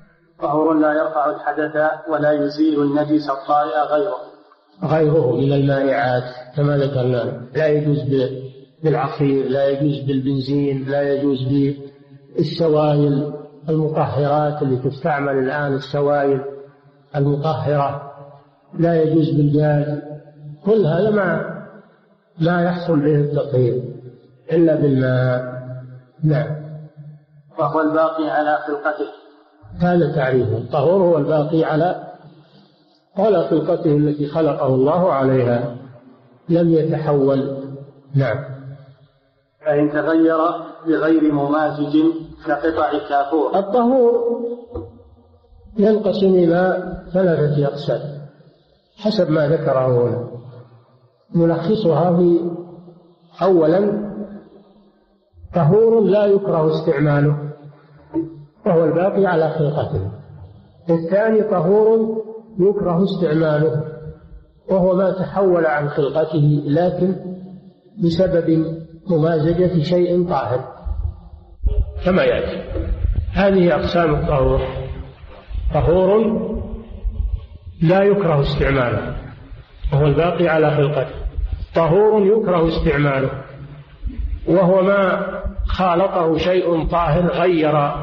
طهور لا يرفع الحدث ولا يزيل النجس الطارئ غيره من المائعات كما ذكرنا. لا يجوز بالعصير، لا يجوز بالبنزين، لا يجوز بالسوائل المطهرات اللي تستعمل الآن، السوائل المطهرة، لا يجوز بالجاز. كل هذا ما يحصل به التطهير إلا بالماء. نعم. وهو الباقي على خلقته. هذا تعريفه. الطهور هو الباقي على خلقته التي خلقه الله عليها، لم يتحول. نعم. فإن تغير بغير ممازج كقطع كافور. الطهور ينقسم إلى 3 أقسام حسب ما ذكره هنا. نلخصها في: أولا طهور لا يكره استعماله وهو الباقي على خلقته. الثاني طهور يكره استعماله وهو ما تحول عن خلقته لكن بسبب ممازجة شيء طاهر كما يأتي. هذه أقسام الطهور: طهور لا يكره استعماله وهو الباقي على خلقته، طهور يكره استعماله وهو ما خالطه شيء طاهر غير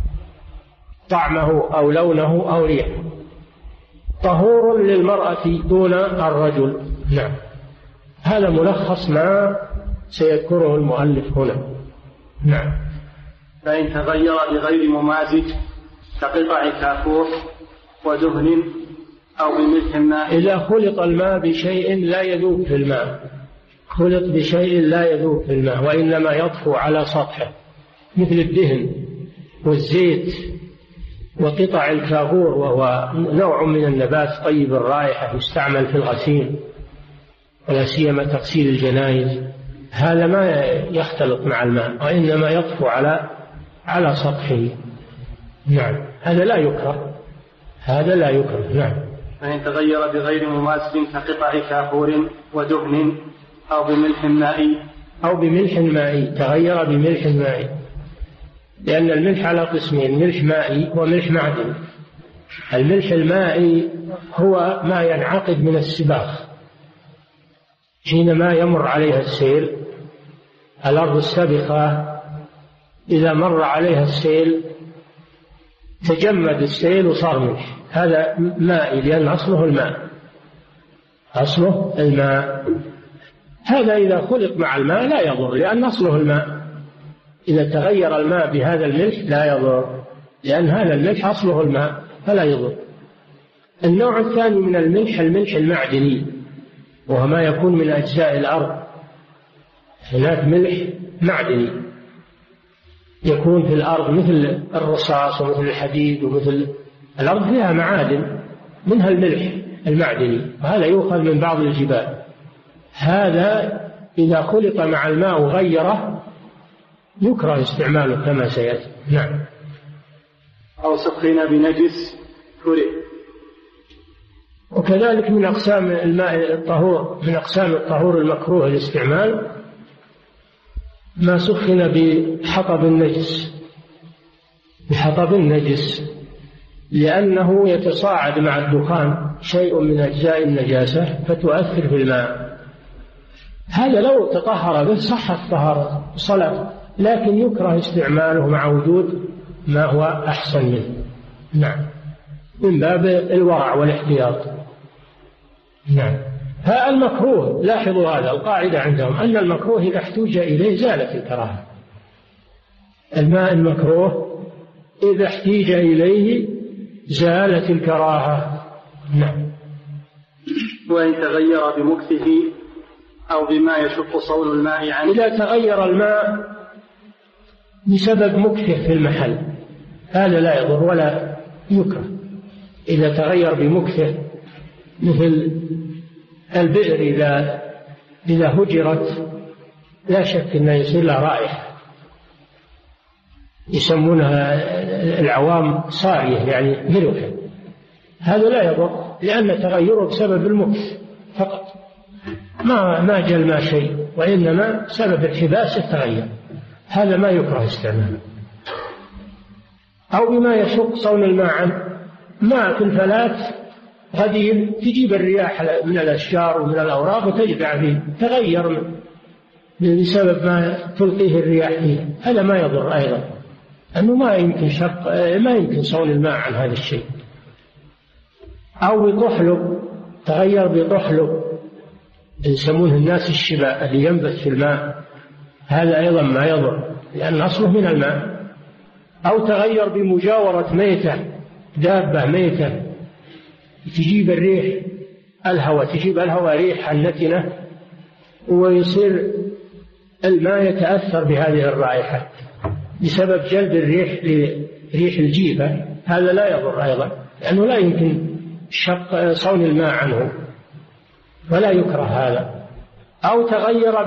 طعمه أو لونه أو ريحه، طهور للمرأة دون الرجل. نعم. هذا ملخص ما سيذكره المؤلف هنا. نعم. فإن تغير بغير ممازج كقطع كافور ودهن أو بملح ماء. إذا خلط الماء بشيء لا يذوب في الماء، خلط بشيء لا يذوب في الماء وإنما يطفو على سطحه، مثل الدهن والزيت وقطع الكافور، وهو نوع من النبات طيب الرائحة يستعمل في الغسيل ولا سيما تغسيل الجنائز. هذا ما يختلط مع الماء وإنما يطفو على سطحه. نعم. هذا لا يكره، هذا لا يكره. نعم. فإن تغير بغير ممازج كقطع كافور ودهن أو بملح ماء. تغير بملح ماء، لأن الملح على قسمين: ملح مائي وملح معدني. الملح المائي هو ما ينعقد من السباخ حينما يمر عليها السيل. الأرض السابقة إذا مر عليها السيل تجمد السيل وصار ملح، هذا مائي لأن أصله الماء. هذا إذا خلط مع الماء لا يضر لأن أصله الماء. إذا تغير الماء بهذا الملح لا يضر لأن هذا الملح أصله الماء فلا يضر. النوع الثاني من الملح المعدني، وهو ما يكون من أجزاء الأرض. هناك ملح معدني يكون في الأرض مثل الرصاص ومثل الحديد، ومثل الأرض فيها معادن منها الملح المعدني، وهذا يؤخذ من بعض الجبال. هذا إذا خلط مع الماء وغيره يكره استعماله كما سيأتي. نعم. أو سخن بنجس كره. وكذلك من أقسام الماء الطهور، من أقسام الطهور المكروه الاستعمال ما سخن بحطب النجس، لأنه يتصاعد مع الدخان شيء من أجزاء النجاسة فتؤثر في الماء. هذا لو تطهر به صحت طهارة صلاة، لكن يكره استعماله مع وجود ما هو أحسن منه. نعم. من باب الورع والاحتياط. نعم. المكروه، لاحظوا هذا القاعدة عندهم أن المكروه إذا احتوج إليه زالت الكراهة. الماء المكروه إذا احتيج إليه زالت الكراهة. نعم. وإن تغير بمكثه أو بما يشق صون الماء عنه. إذا تغير الماء بسبب مكثه في المحل هذا لا يضر ولا يكره. إذا تغير بمكثه مثل البئر إذا هجرت لا شك أنه يصير لها رائحة يسمونها العوام صارية، يعني ملوحة. هذا لا يضر لأن تغيره بسبب المكث فقط، ما جل ما شيء، وإنما سبب الحباس التغير. هذا ما يكره استعماله. أو بما يشق صون الماء عنه، ماء في الفلاة قديم تجيب الرياح من الأشجار ومن الأوراق وتجدع فيه، تغير بسبب ما تلقيه الرياح فيه، هذا ما يضر أيضا، أنه ما يمكن صون الماء عن هذا الشيء. أو بطحلب، تغير بطحلب يسمونه الناس الشباء اللي ينبت في الماء، هذا أيضا ما يضر لأن أصله من الماء. أو تغير بمجاورة ميتة، دابة ميتة تجيب الريح تجيب الهواء ريحا نتنة ويصير الماء يتأثر بهذه الرائحة بسبب جلب الريح لريح الجيفة، هذا لا يضر أيضا لأنه لا يمكن شق صون الماء عنه ولا يكره هذا. أو تغير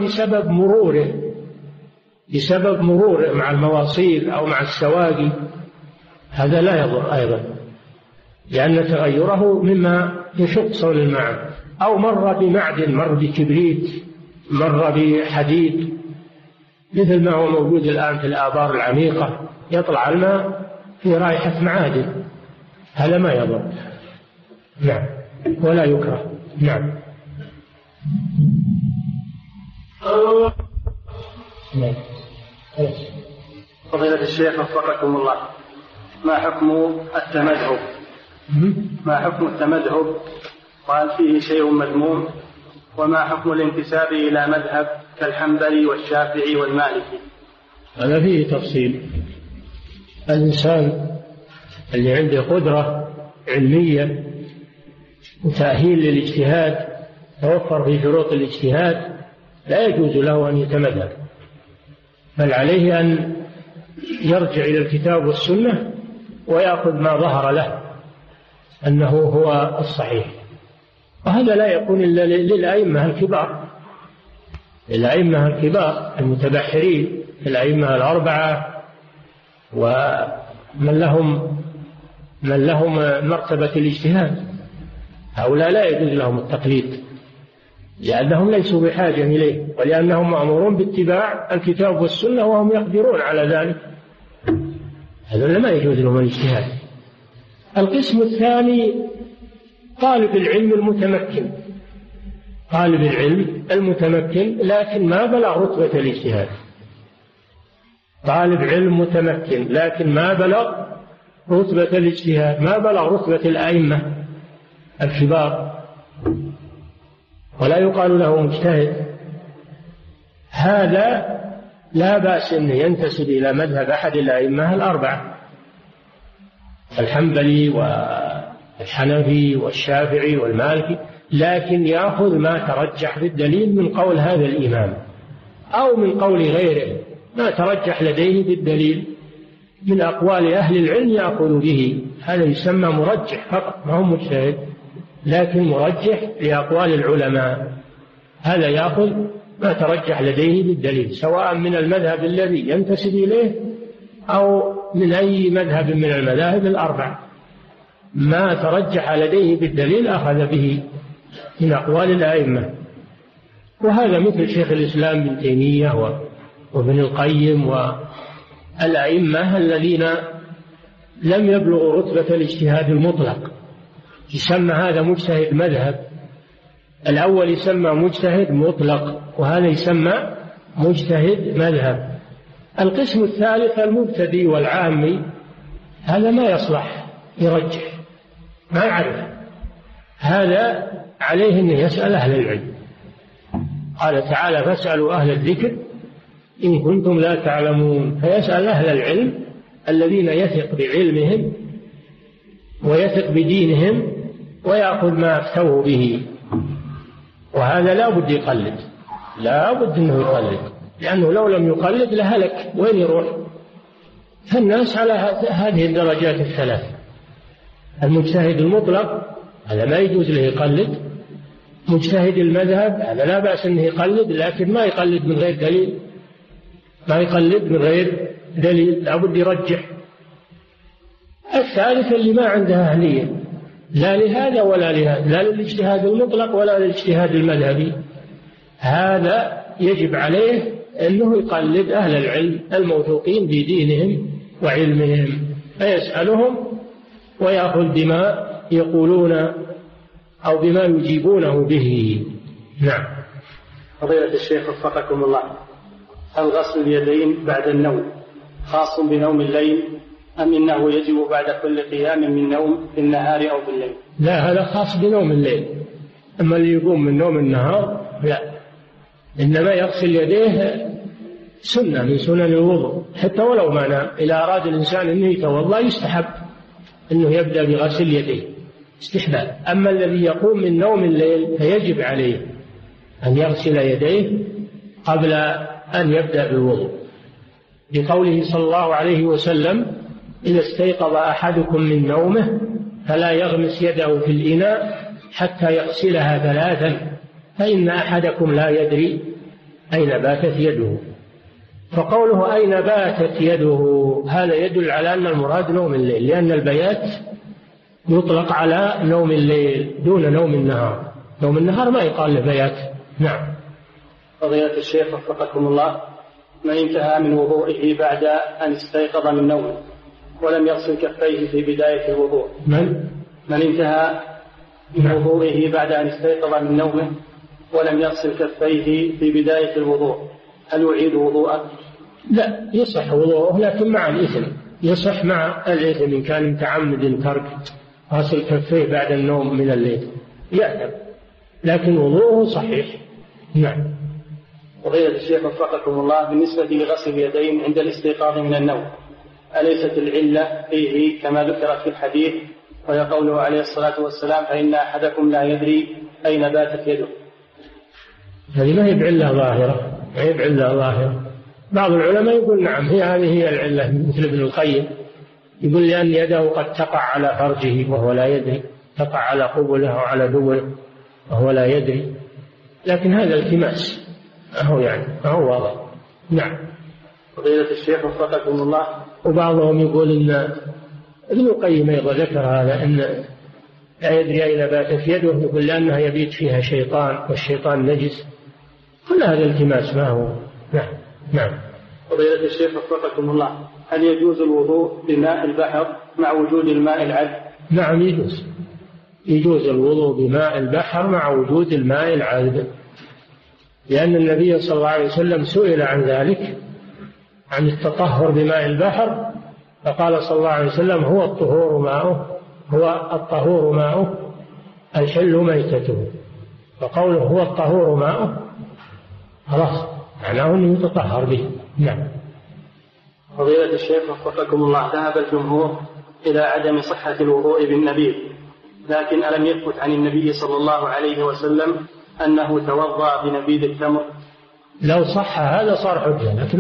بسبب مروره مع المواصيل أو مع السواقي، هذا لا يضر أيضا لأن تغيره مما يشق صون الماء. أو مر بمعدن، مر بكبريت، مر بحديد، مثل ما هو موجود الآن في الآبار العميقة، يطلع الماء في رائحة معادن، هذا ما يضر، نعم، ولا يكره، نعم. فضيلة الشيخ وفقكم الله، ما حكم التمذهب؟ ما حكم التمذهب؟ وهل فيه شيء مذموم؟ وما حكم الانتساب إلى مذهب كالحنبلي والشافعي والمالكي؟ هذا فيه تفصيل. الإنسان اللي عنده قدرة علمية وتأهيل للاجتهاد، توفر في شروط الاجتهاد، لا يجوز له أن يتمذهب، بل عليه أن يرجع إلى الكتاب والسنة ويأخذ ما ظهر له أنه هو الصحيح. وهذا لا يكون إلا للأئمة الكبار، الأئمة الكبار المتبحرين، الأئمة الأربعة ومن لهم مرتبة الاجتهاد، هؤلاء لا يجوز لهم التقليد لأنهم ليسوا بحاجة إليه، ولأنهم مأمورون باتباع الكتاب والسنة وهم يقدرون على ذلك، هذا ما يجوز لهم الاجتهاد. القسم الثاني طالب العلم المتمكن، طالب العلم المتمكن لكن ما بلغ رتبة الاجتهاد، طالب علم متمكن لكن ما بلغ رتبة الاجتهاد، ما بلغ رتبة الأئمة الكبار ولا يقال له مجتهد، هذا لا بأس أن ينتسب إلى مذهب أحد الأئمة الأربعة، الحنبلي والحنفي والشافعي والمالكي، لكن يأخذ ما ترجح بالدليل من قول هذا الإمام أو من قول غيره، ما ترجح لديه بالدليل من أقوال أهل العلم يأخذ به، هذا يسمى مرجح فقط، ما هو مجتهد لكن مرجح لأقوال العلماء، هذا يأخذ ما ترجح لديه بالدليل سواء من المذهب الذي ينتسب إليه أو من أي مذهب من المذاهب الأربع، ما ترجح لديه بالدليل أخذ به من أقوال الأئمة. وهذا مثل شيخ الإسلام ابن تيمية وابن القيم والأئمة الذين لم يبلغوا رتبة الاجتهاد المطلق، يسمى هذا مجتهد مذهب، الأول يسمى مجتهد مطلق وهذا يسمى مجتهد مذهب. القسم الثالث المبتدئ والعامي، هذا ما يصلح يرجح، ما يعرف، هذا عليه أن يسأل أهل العلم، قال تعالى فاسألوا أهل الذكر إن كنتم لا تعلمون، فيسأل أهل العلم الذين يثق بعلمهم ويثق بدينهم ويأخذ ما افتوه به، وهذا لا بد يقلد، لا بد أنه يقلد، لأنه لو لم يقلد لهلك، وين يروح؟ فالناس على هذه الدرجات الثلاث، المجتهد المطلق هذا ما يجوز له يقلد، مجتهد المذهب هذا لا بأس أنه يقلد لكن ما يقلد من غير دليل، ما يقلد من غير دليل، لا بد يرجح. الثالث اللي ما عنده أهلية لا لهذا ولا لهذا، لا للاجتهاد المطلق ولا للاجتهاد المذهبي، هذا يجب عليه أنه يقلد أهل العلم الموثوقين بدينهم وعلمهم، فيسألهم ويأخذ بما يقولون أو بما يجيبونه به. نعم. فضيلة الشيخ وفقكم الله، هل غسل اليدين بعد النوم خاص بنوم الليل أم إنه يجب بعد كل قيام من نوم في النهار أو بالليل؟ لا، هذا خاص بنوم الليل. أما اللي يقوم من نوم النهار لا، إنما يغسل يديه سنة من سنن الوضوء حتى ولو ما نام. إذا أراد الإنسان أنه يتوضأ يستحب أنه يبدأ بغسل يديه استحباب. أما الذي يقوم من نوم الليل فيجب عليه أن يغسل يديه قبل أن يبدأ بالوضوء، لقوله صلى الله عليه وسلم: إذا استيقظ أحدكم من نومه فلا يغمس يده في الإناء حتى يغسلها 3 فإن أحدكم لا يدري أين باتت يده. فقوله أين باتت يده هذا يدل على أن المراد نوم الليل، لأن البيات يطلق على نوم الليل دون نوم النهار. نوم النهار ما يقال له بيات. نعم. فضيلة الشيخ وفقكم الله، من انتهى من وضوئه بعد أن استيقظ من نومه ولم يغسل كفيه في بداية الوضوء، من انتهى من وضوئه بعد أن استيقظ من نومه ولم يغسل كفيه في بداية الوضوء، هل يعيد وضوءه؟ لا، يصح وضوءه لكن مع الإثم، يصح مع الإثم إن كان متعمد ترك غسل كفيه بعد النوم من الليل يأثم، لكن وضوءه صحيح. نعم. فضيلة الشيخ وفقكم الله، بالنسبة لغسل اليدين عند الاستيقاظ من النوم، أليست العلة فيه كما ذكرت في الحديث وهي قوله عليه الصلاة والسلام: فإن أحدكم لا يدري أين باتت يده؟ هذه ما هي بعلة ظاهرة، ما هي بعلة ظاهرة. بعض العلماء يقول نعم هذه هي العلة، مثل ابن القيم يقول لأن يده قد تقع على فرجه وهو لا يدري، تقع على قبله أو على دبره وهو لا يدري، لكن هذا التماس أهو أهو واضح. نعم. فضيلة الشيخ وفقكم الله، وبعضهم يقول إن ابن القيم أيضا ذكر هذا، أن لا يدري أين باتت يده، يقول لأنها يبيت فيها شيطان والشيطان نجس. كل هذا التماس ما هو. نعم. نعم. فضيلة الشيخ وفقكم الله، هل يجوز الوضوء بماء البحر مع وجود الماء العذب؟ نعم يجوز الوضوء بماء البحر مع وجود الماء العذب، لأن النبي صلى الله عليه وسلم سئل عن ذلك، عن التطهر بماء البحر، فقال صلى الله عليه وسلم: هو الطهور ماؤه الحل ميتته. فقوله هو الطهور ماؤه خلاص معناه أنه يتطهر به. نعم. فضيلة الشيخ وفقكم الله، ذهب الجمهور إلى عدم صحة الوضوء بالنبيذ، لكن ألم يثبت عن النبي صلى الله عليه وسلم أنه توضأ بنبيذ التمر؟ لو صح هذا صار حجة، لكن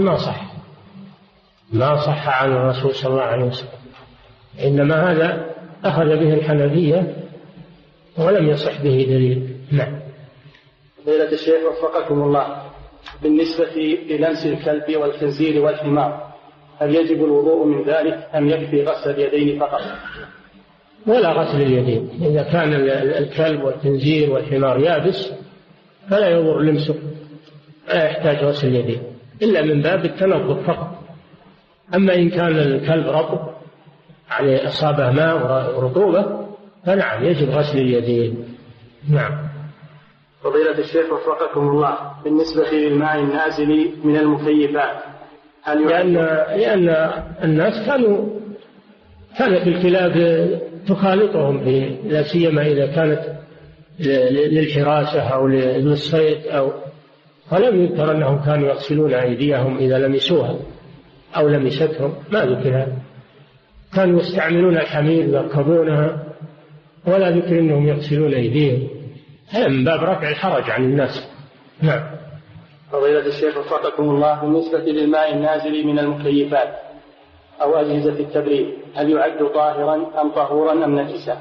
ما صح عن الرسول صلى الله عليه وسلم، إنما هذا أخذ به الحنفية ولم يصح به دليل. نعم. فضيلة الشيخ وفقكم الله، بالنسبة للمس الكلب والخنزير والحمار، هل يجب الوضوء من ذلك أم يكفي غسل اليدين فقط؟ ولا غسل اليدين، إذا كان الكلب والخنزير والحمار يابس فلا يضر لمسه، لا يحتاج غسل اليدين إلا من باب التنظف فقط. أما إن كان الكلب رطب عليه أصابه ماء ورطوبة فنعم يجب غسل اليدين. نعم. فضيلة الشيخ وفقكم الله، بالنسبة للماء النازل من المكيفات، لأن الناس كانت الكلاب تخالطهم، لا سيما إذا كانت للحراسة أو للصيد فلم يذكر أنهم كانوا يغسلون أيديهم إذا لمسوها أو لمستهم، ما ذكر هذا. كانوا يستعملون الحمير يركبونها ولا ذكر أنهم يغسلون أيديهم، هذا من باب رفع الحرج عن الناس. نعم. فضيلة الشيخ وفقكم الله، بالنسبة للماء النازل من المكيفات أو أجهزة التبريد، هل يعد طاهرا أم طهورا أم نجسا؟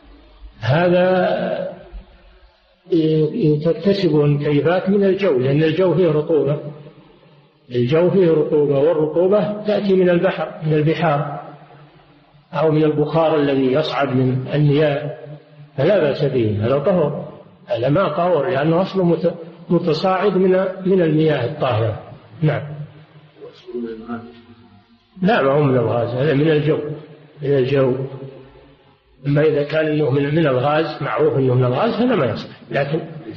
هذا تكتسب المكيفات من الجو، لأن الجو فيه رطوبة، والرطوبة تأتي من البحر، من البحار أو من البخار الذي يصعد من المياه، فلا بأس به، هذا طهور، هذا ماء طهور لأنه أصله متصاعد من المياه الطاهرة. نعم. لا، ما هو من الغاز، هذا من الجو. أما إذا كان إنه من الغاز، معروف إنه من الغاز، هذا ما يصلح. لكن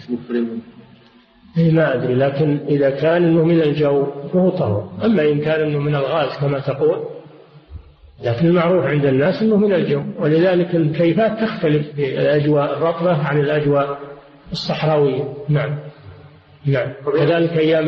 ما أدري، لكن إذا كان إنه من الجو فهو طهور. أما إن كان إنه من الغاز كما تقول، لكن المعروف عند الناس إنه من الجو، ولذلك الكيفات تختلف في الأجواء الرطبة عن الأجواء الصحراوية. نعم. وكذلك أيام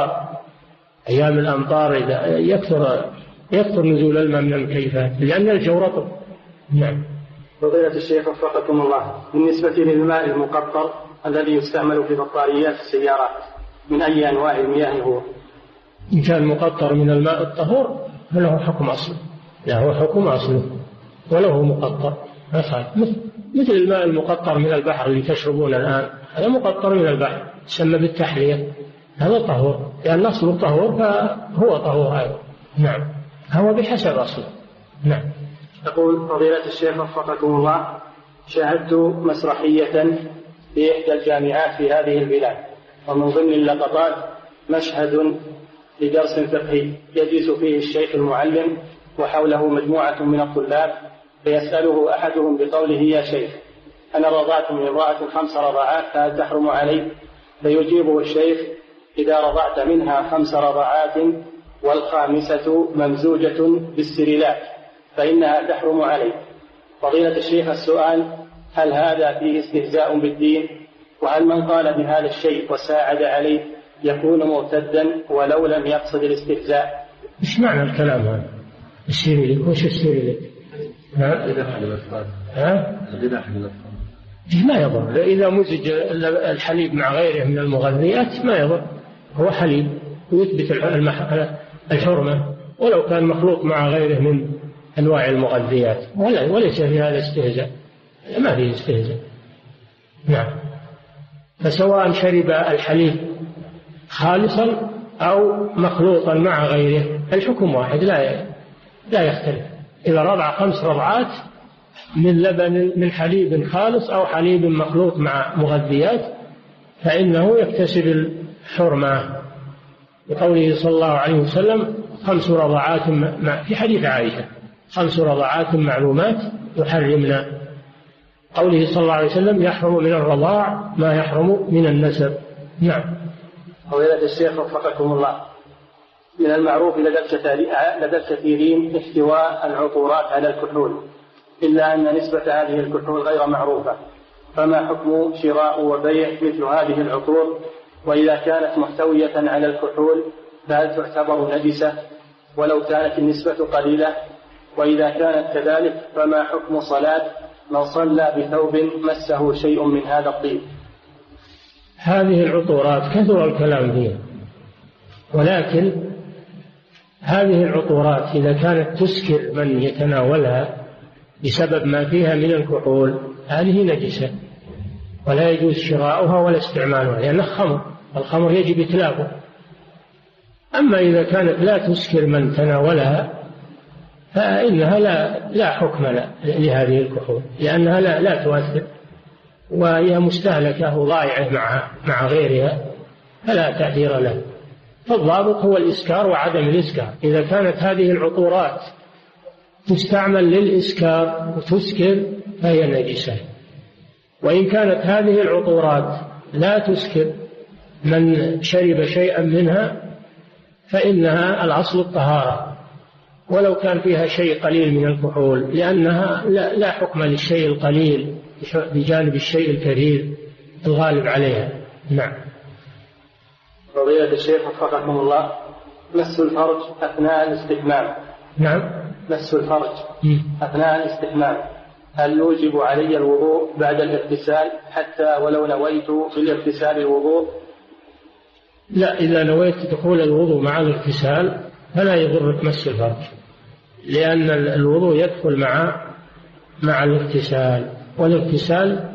الأمطار إذا يكثر نزول الماء من الكيفات لأن الجو رطب. نعم. فضيلة الشيخ وفقكم الله، بالنسبة للماء المقطر الذي يستعمل في بطاريات السيارات، من أي أنواع المياه هو؟ إن كان مقطر من الماء الطهور فله حكم أصله، له حكم أصله وله مقطر، مثل الماء المقطر من البحر اللي تشربون الآن، هذا مقطر من البحر يسمى بالتحلية، هذا طهور لأن أصله طهور فهو طهور هذا. نعم، هو بحسب أصله. نعم. يقول فضيلة الشيخ وفقكم الله، شاهدت مسرحية في إحدى الجامعات في هذه البلاد، ومن ضمن اللقطات مشهد لدرس فقهي يجلس فيه الشيخ المعلم وحوله مجموعة من الطلاب، فيسأله أحدهم بقوله: يا شيخ، أنا رضعت من امرأة 5 رضعات فهل تحرم علي؟ فيجيبه الشيخ: إذا رضعت منها 5 رضعات والخامسة ممزوجة بالسريلاك فإنها تحرم عليك. فضيلة الشيخ، السؤال: هل هذا فيه استهزاء بالدين؟ وهل من قال بهذا الشيء وساعد عليه يكون مرتدا ولو لم يقصد الاستهزاء؟ إيش معنى الكلام هذا؟ السريلك، وش السريلك؟ ما يضر إذا مزج الحليب مع غيره من المغذيات، ما يضر، هو حليب ويثبت الحرمة ولو كان مخلوط مع غيره من أنواع المغذيات، وليس في هذا استهزاء، ما فيه استهزاء. نعم. فسواء شرب الحليب خالصا أو مخلوطا مع غيره الحكم واحد، لا يختلف. إذا رضع 5 رضعات من لبن من حليب خالص أو حليب مخلوط مع مغذيات فإنه يكتسب الحرمة، بقوله صلى الله عليه وسلم: 5 رضعات في حديث عائشة: 5 رضعات معلومات يحرمنا. قوله صلى الله عليه وسلم: يحرم من الرضاع ما يحرم من النسب. نعم. فضيلة الشيخ وفقكم الله، من المعروف لدى الكثيرين احتواء العطورات على الكحول، إلا أن نسبة هذه الكحول غير معروفة، فما حكم شراء وبيع مثل هذه العطور؟ وإذا كانت محتوية على الكحول فهل تعتبر نجسة ولو كانت النسبة قليلة؟ وإذا كانت كذلك فما حكم صلاة من صلى بثوب مسه شيء من هذا الطيب؟ هذه العطورات كثر الكلام فيها، ولكن هذه العطورات إذا كانت تسكر من يتناولها بسبب ما فيها من الكحول هذه نجسة ولا يجوز شراؤها ولا استعمالها، لأنها خمر، الخمر يجب إتلافه. أما إذا كانت لا تسكر من تناولها فإنها لا حكم لهذه الكحول، لأنها لا تؤثر وهي مستهلكة وضائعة مع غيرها فلا تأثير له. فالضابط هو الإسكار وعدم الإسكار. إذا كانت هذه العطورات تستعمل للإسكار وتسكر فهي نجسة، وإن كانت هذه العطورات لا تسكر من شرب شيئا منها فإنها الأصل الطهارة ولو كان فيها شيء قليل من الكحول، لأنها لا حكم للشيء القليل بجانب الشيء الكثير الغالب عليها. نعم. فضيلة الشيخ وفقكم الله، مس الفرج أثناء الاستحمام. نعم. مس الفرج أثناء الاستحمام هل يوجب علي الوضوء بعد الاغتسال حتى ولو نويت في الاغتسال الوضوء؟ لا، إذا نويت دخول الوضوء مع الاغتسال فلا يضرك مس الفرج، لأن الوضوء يدخل مع الاغتسال، والاغتسال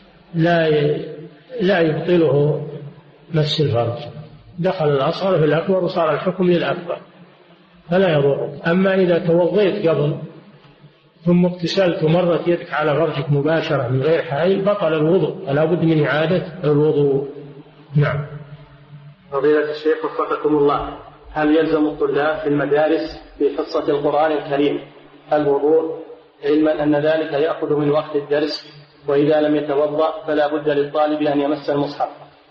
لا يبطله مس الفرج. دخل الأصغر في الأكبر وصار الحكم للأكبر فلا يضرك. أما إذا توضيت قبل ثم اغتسلت ومرت يدك على فرجك مباشرة من غير حائل بطل الوضوء، فلا بد من إعادة الوضوء. نعم. فضيلة الشيخ وفقكم الله، هل يلزم الطلاب في المدارس في حصة القرآن الكريم الوضوء علما أن ذلك يأخذ من وقت الدرس، وإذا لم يتوضأ فلا بد للطالب أن يمس المصحف.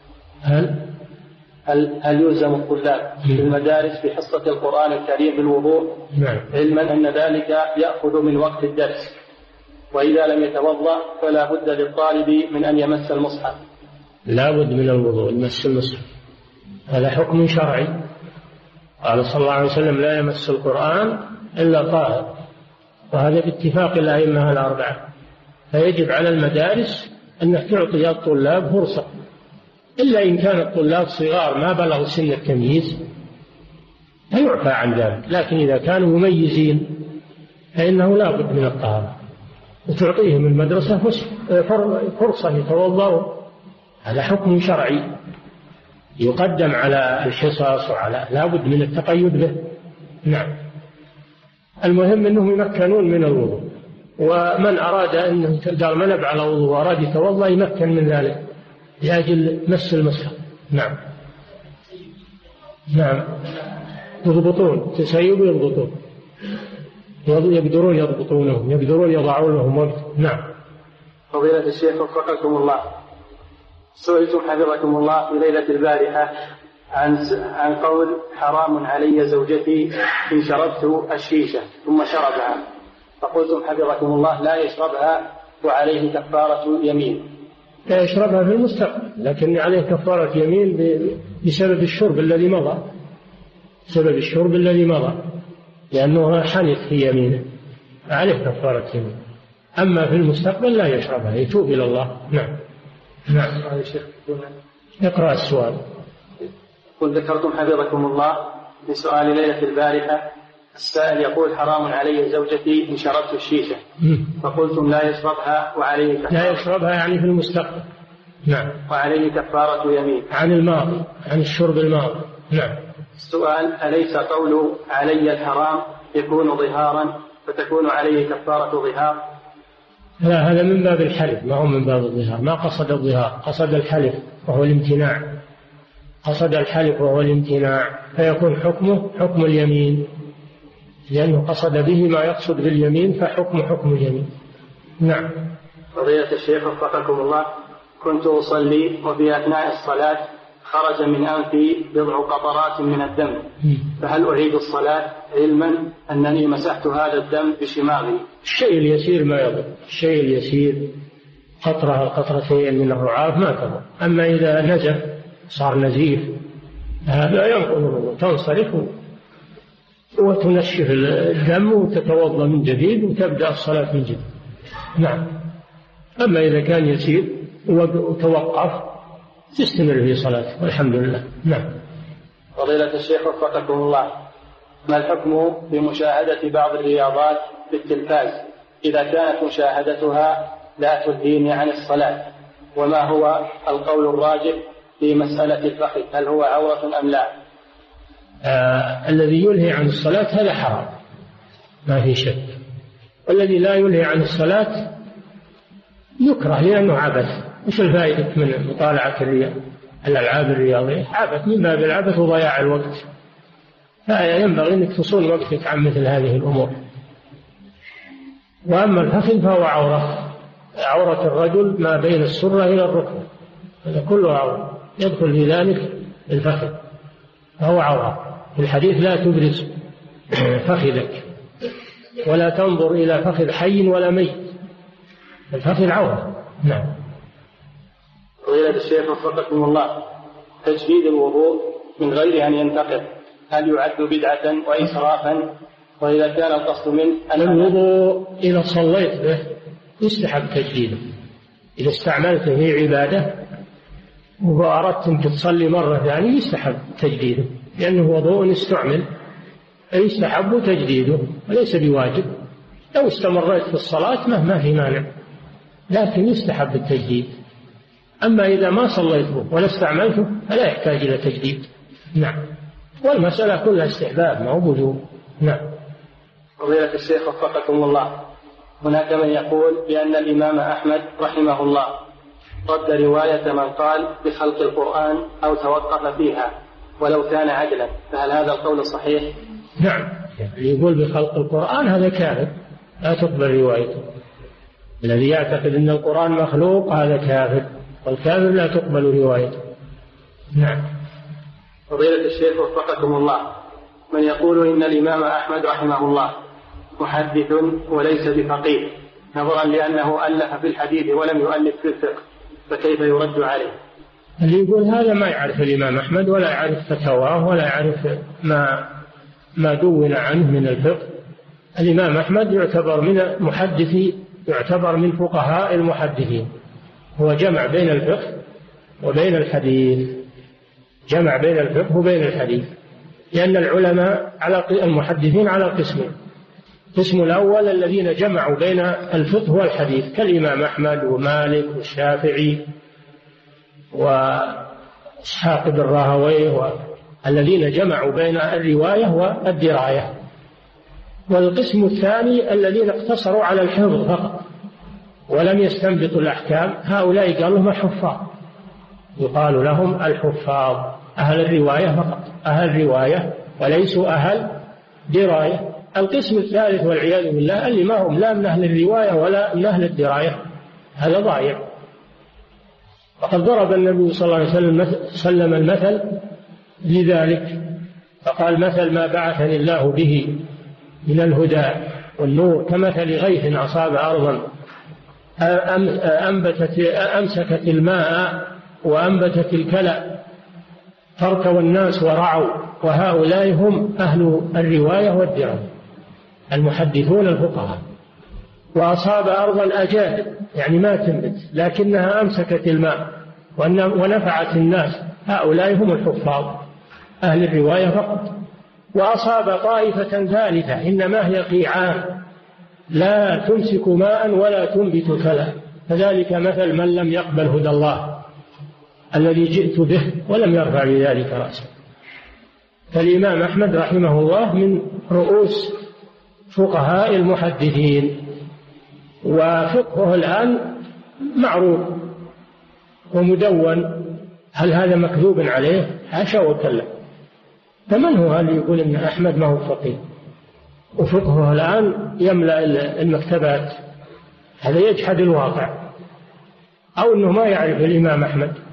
هل يلزم الطلاب في المدارس في حصة القرآن الكريم بالوضوء؟ نعم. علما أن ذلك يأخذ من وقت الدرس، وإذا لم يتوضأ فلا بد للطالب من أن يمس المصحف. لا بد من الوضوء يمس المصحف، هذا حكم شرعي. قال صلى الله عليه وسلم لا يمس القرآن إلا طاهر، وهذا باتفاق الأئمة الأربعة. فيجب على المدارس أن تعطي الطلاب فرصة، إلا إن كان الطلاب صغار ما بلغوا سن التمييز فيعفى عن ذلك، لكن إذا كانوا مميزين فإنه لا بد من الطهارة، وتعطيهم المدرسة فرصة يتوضأوا. هذا حكم شرعي يقدم على الحصص، وعلى لا بد من التقيد به. نعم. المهم أنهم يمكنون من الوضوء، ومن أراد أنه قال منب على وضوء وأراد يتوضأ يمكن من ذلك لأجل مس المصحف. نعم. نعم. يضبطون تسيب يضبطون، يقدرون يضبطونهم، يقدرون يضعونهم وقت. نعم. فضيلة الشيخ وفقكم الله، سئلتم حفظكم الله في ليلة البارحة عن قول حرام علي زوجتي إن شربت الشيشة ثم شربها، فقلتم حفظكم الله لا يشربها وعليه كفارة يمين. لا يشربها في المستقبل، لكن عليه كفارة يمين بسبب الشرب الذي مضى، سبب الشرب الذي مضى، لأنه حنث في يمينه، عليه كفارة يمين. أما في المستقبل لا يشربها، يتوب إلى الله. نعم. نعم. اقرأ السؤال. قل ذكرتم حفظكم الله في سؤال ليلة البارحة السائل يقول حرام علي زوجتي إن شربت الشيشة، فقلتم لا يشربها وعليه كفارة. لا يشربها يعني في المستقبل. نعم. وعليه كفارة يمين عن الماضي، عن الشرب الماضي. نعم. السؤال أليس قول علي الحرام يكون ظهارا فتكون عليه كفارة ظهار؟ لا، هذا من باب الحلف، ما هو من باب الظهار. ما قصد الظهار، قصد الحلف وهو الامتناع، قصد الحلف وهو الامتناع، فيكون حكمه حكم اليمين، لأنه قصد به ما يقصد باليمين، فحكم حكم اليمين. نعم. فضيلة الشيخ وفقكم الله، كنت أصلي وفي أثناء الصلاة خرج من أنفي بضع قطرات من الدم، فهل أعيد الصلاة علما أنني مسحت هذا الدم بشماغي؟ الشيء اليسير ما يضر، الشيء اليسير قطرة القطرتين من الرعاف ما تضر. أما إذا نزف صار نزيف هذا ينقض الوضوء، تنصرف وتنشف الدم وتتوضأ من جديد وتبدأ الصلاة من جديد. نعم. أما إذا كان يسير وتوقف تستمر في صلاته والحمد لله. نعم. فضيلة الشيخ وفقكم الله، ما الحكم بمشاهدة بعض الرياضات في التلفاز إذا كانت مشاهدتها لا تلهيني عن الصلاة؟ وما هو القول الراجح في مسألة الفخذ، هل هو عورة أم لا؟ الذي يلهي عن الصلاة هذا حرام ما في شك، والذي لا يلهي عن الصلاة يكره لأنه عبث. وش الفائدة من مطالعة الألعاب الرياضية؟ عبث، من باب العبث وضياع الوقت. فينبغي أنك تصون وقتك عن مثل هذه الأمور. وأما الفخذ فهو عورة الرجل ما بين السرة إلى الركبة، هذا كله عورة، يدخل في ذلك الفخذ فهو عورة. في الحديث لا تبرز فخذك ولا تنظر إلى فخذ حي ولا ميت، الفخذ عورة. نعم. فضيلة الشيخ وفقكم الله، تجديد الوضوء من غير أن ينتقض هل يعد بدعة وإسرافا؟ وإذا كان القصد من الوضوء إذا صليت به يستحب تجديده، إذا استعملته في عبادة وأردت أن تصلي مرة ثانية يستحب تجديده، لأنه وضوء استعمل يستحب تجديده وليس بواجب. لو استمريت في الصلاة ما في مانع، لكن يستحب التجديد. أما إذا ما صليت به ولا استعملته فلا يحتاج إلى تجديد. نعم. والمسألة كلها استحباب ما هو وجوب. نعم. فضيلة الشيخ وفقكم الله، هناك من يقول بأن الإمام أحمد رحمه الله رد رواية من قال بخلق القرآن أو توقف فيها ولو كان عدلا، فهل هذا القول صحيح؟ نعم. اللي يقول بخلق القرآن هذا كاذب، لا تقبل روايته. الذي يعتقد أن القرآن مخلوق هذا كافر، والكافر لا تقبل روايته. نعم. فضيلة الشيخ وفقكم الله، من يقول إن الإمام أحمد رحمه الله محدث وليس بفقيه، نظرا لأنه ألف في الحديث ولم يؤلف في الفقه، فكيف يرد عليه؟ اللي يقول هذا ما يعرف الإمام أحمد ولا يعرف فتواه ولا يعرف ما دون عنه من الفقه. الإمام أحمد يعتبر من محدثي، يعتبر من فقهاء المحدثين، هو جمع بين الفقه وبين الحديث، جمع بين الفقه وبين الحديث، لأن العلماء المحدثين على قسمين: القسم الأول الذين جمعوا بين الفقه والحديث كالإمام أحمد ومالك والشافعي وإسحاق بن راهويه، الذين جمعوا بين الرواية والدراية. والقسم الثاني الذين اقتصروا على الحفظ فقط ولم يستنبطوا الأحكام، هؤلاء قالوا هم حفاظ، يقال لهم الحفاظ، أهل الرواية فقط، أهل رواية وليسوا أهل دراية. القسم الثالث والعياذ بالله اللي ما هم لا من أهل الرواية ولا من أهل الدراية، هذا ضايع. وقد ضرب النبي صلى الله عليه وسلم المثل لذلك، فقال: مثل ما بعثني الله به من الهدى والنور كمثل غيث أصاب أرضا أمسكت الماء وأنبتت الكلى فارتوى الناس ورعوا، وهؤلاء هم أهل الرواية والدراية المحدثون الفقهاء. وأصاب أرضا أجاد، يعني ما تنبت لكنها أمسكت الماء ونفعت الناس، هؤلاء هم الحفاظ أهل الرواية فقط. وأصاب طائفة ثالثة إنما هي قيعان لا تمسك ماء ولا تنبت كلا، فذلك مثل من لم يقبل هدى الله الذي جئت به ولم يرفع بذلك رأسه. فالإمام أحمد رحمه الله من رؤوس فقهاء المحدثين، وفقهه الآن معروف ومدون. هل هذا مكذوب عليه؟ حاشا وكلا. فمن هو اللي يقول إن أحمد ما هو فقيه وفقهه الآن يملأ المكتبات؟ هذا يجحد الواقع، أو أنه ما يعرف الإمام أحمد.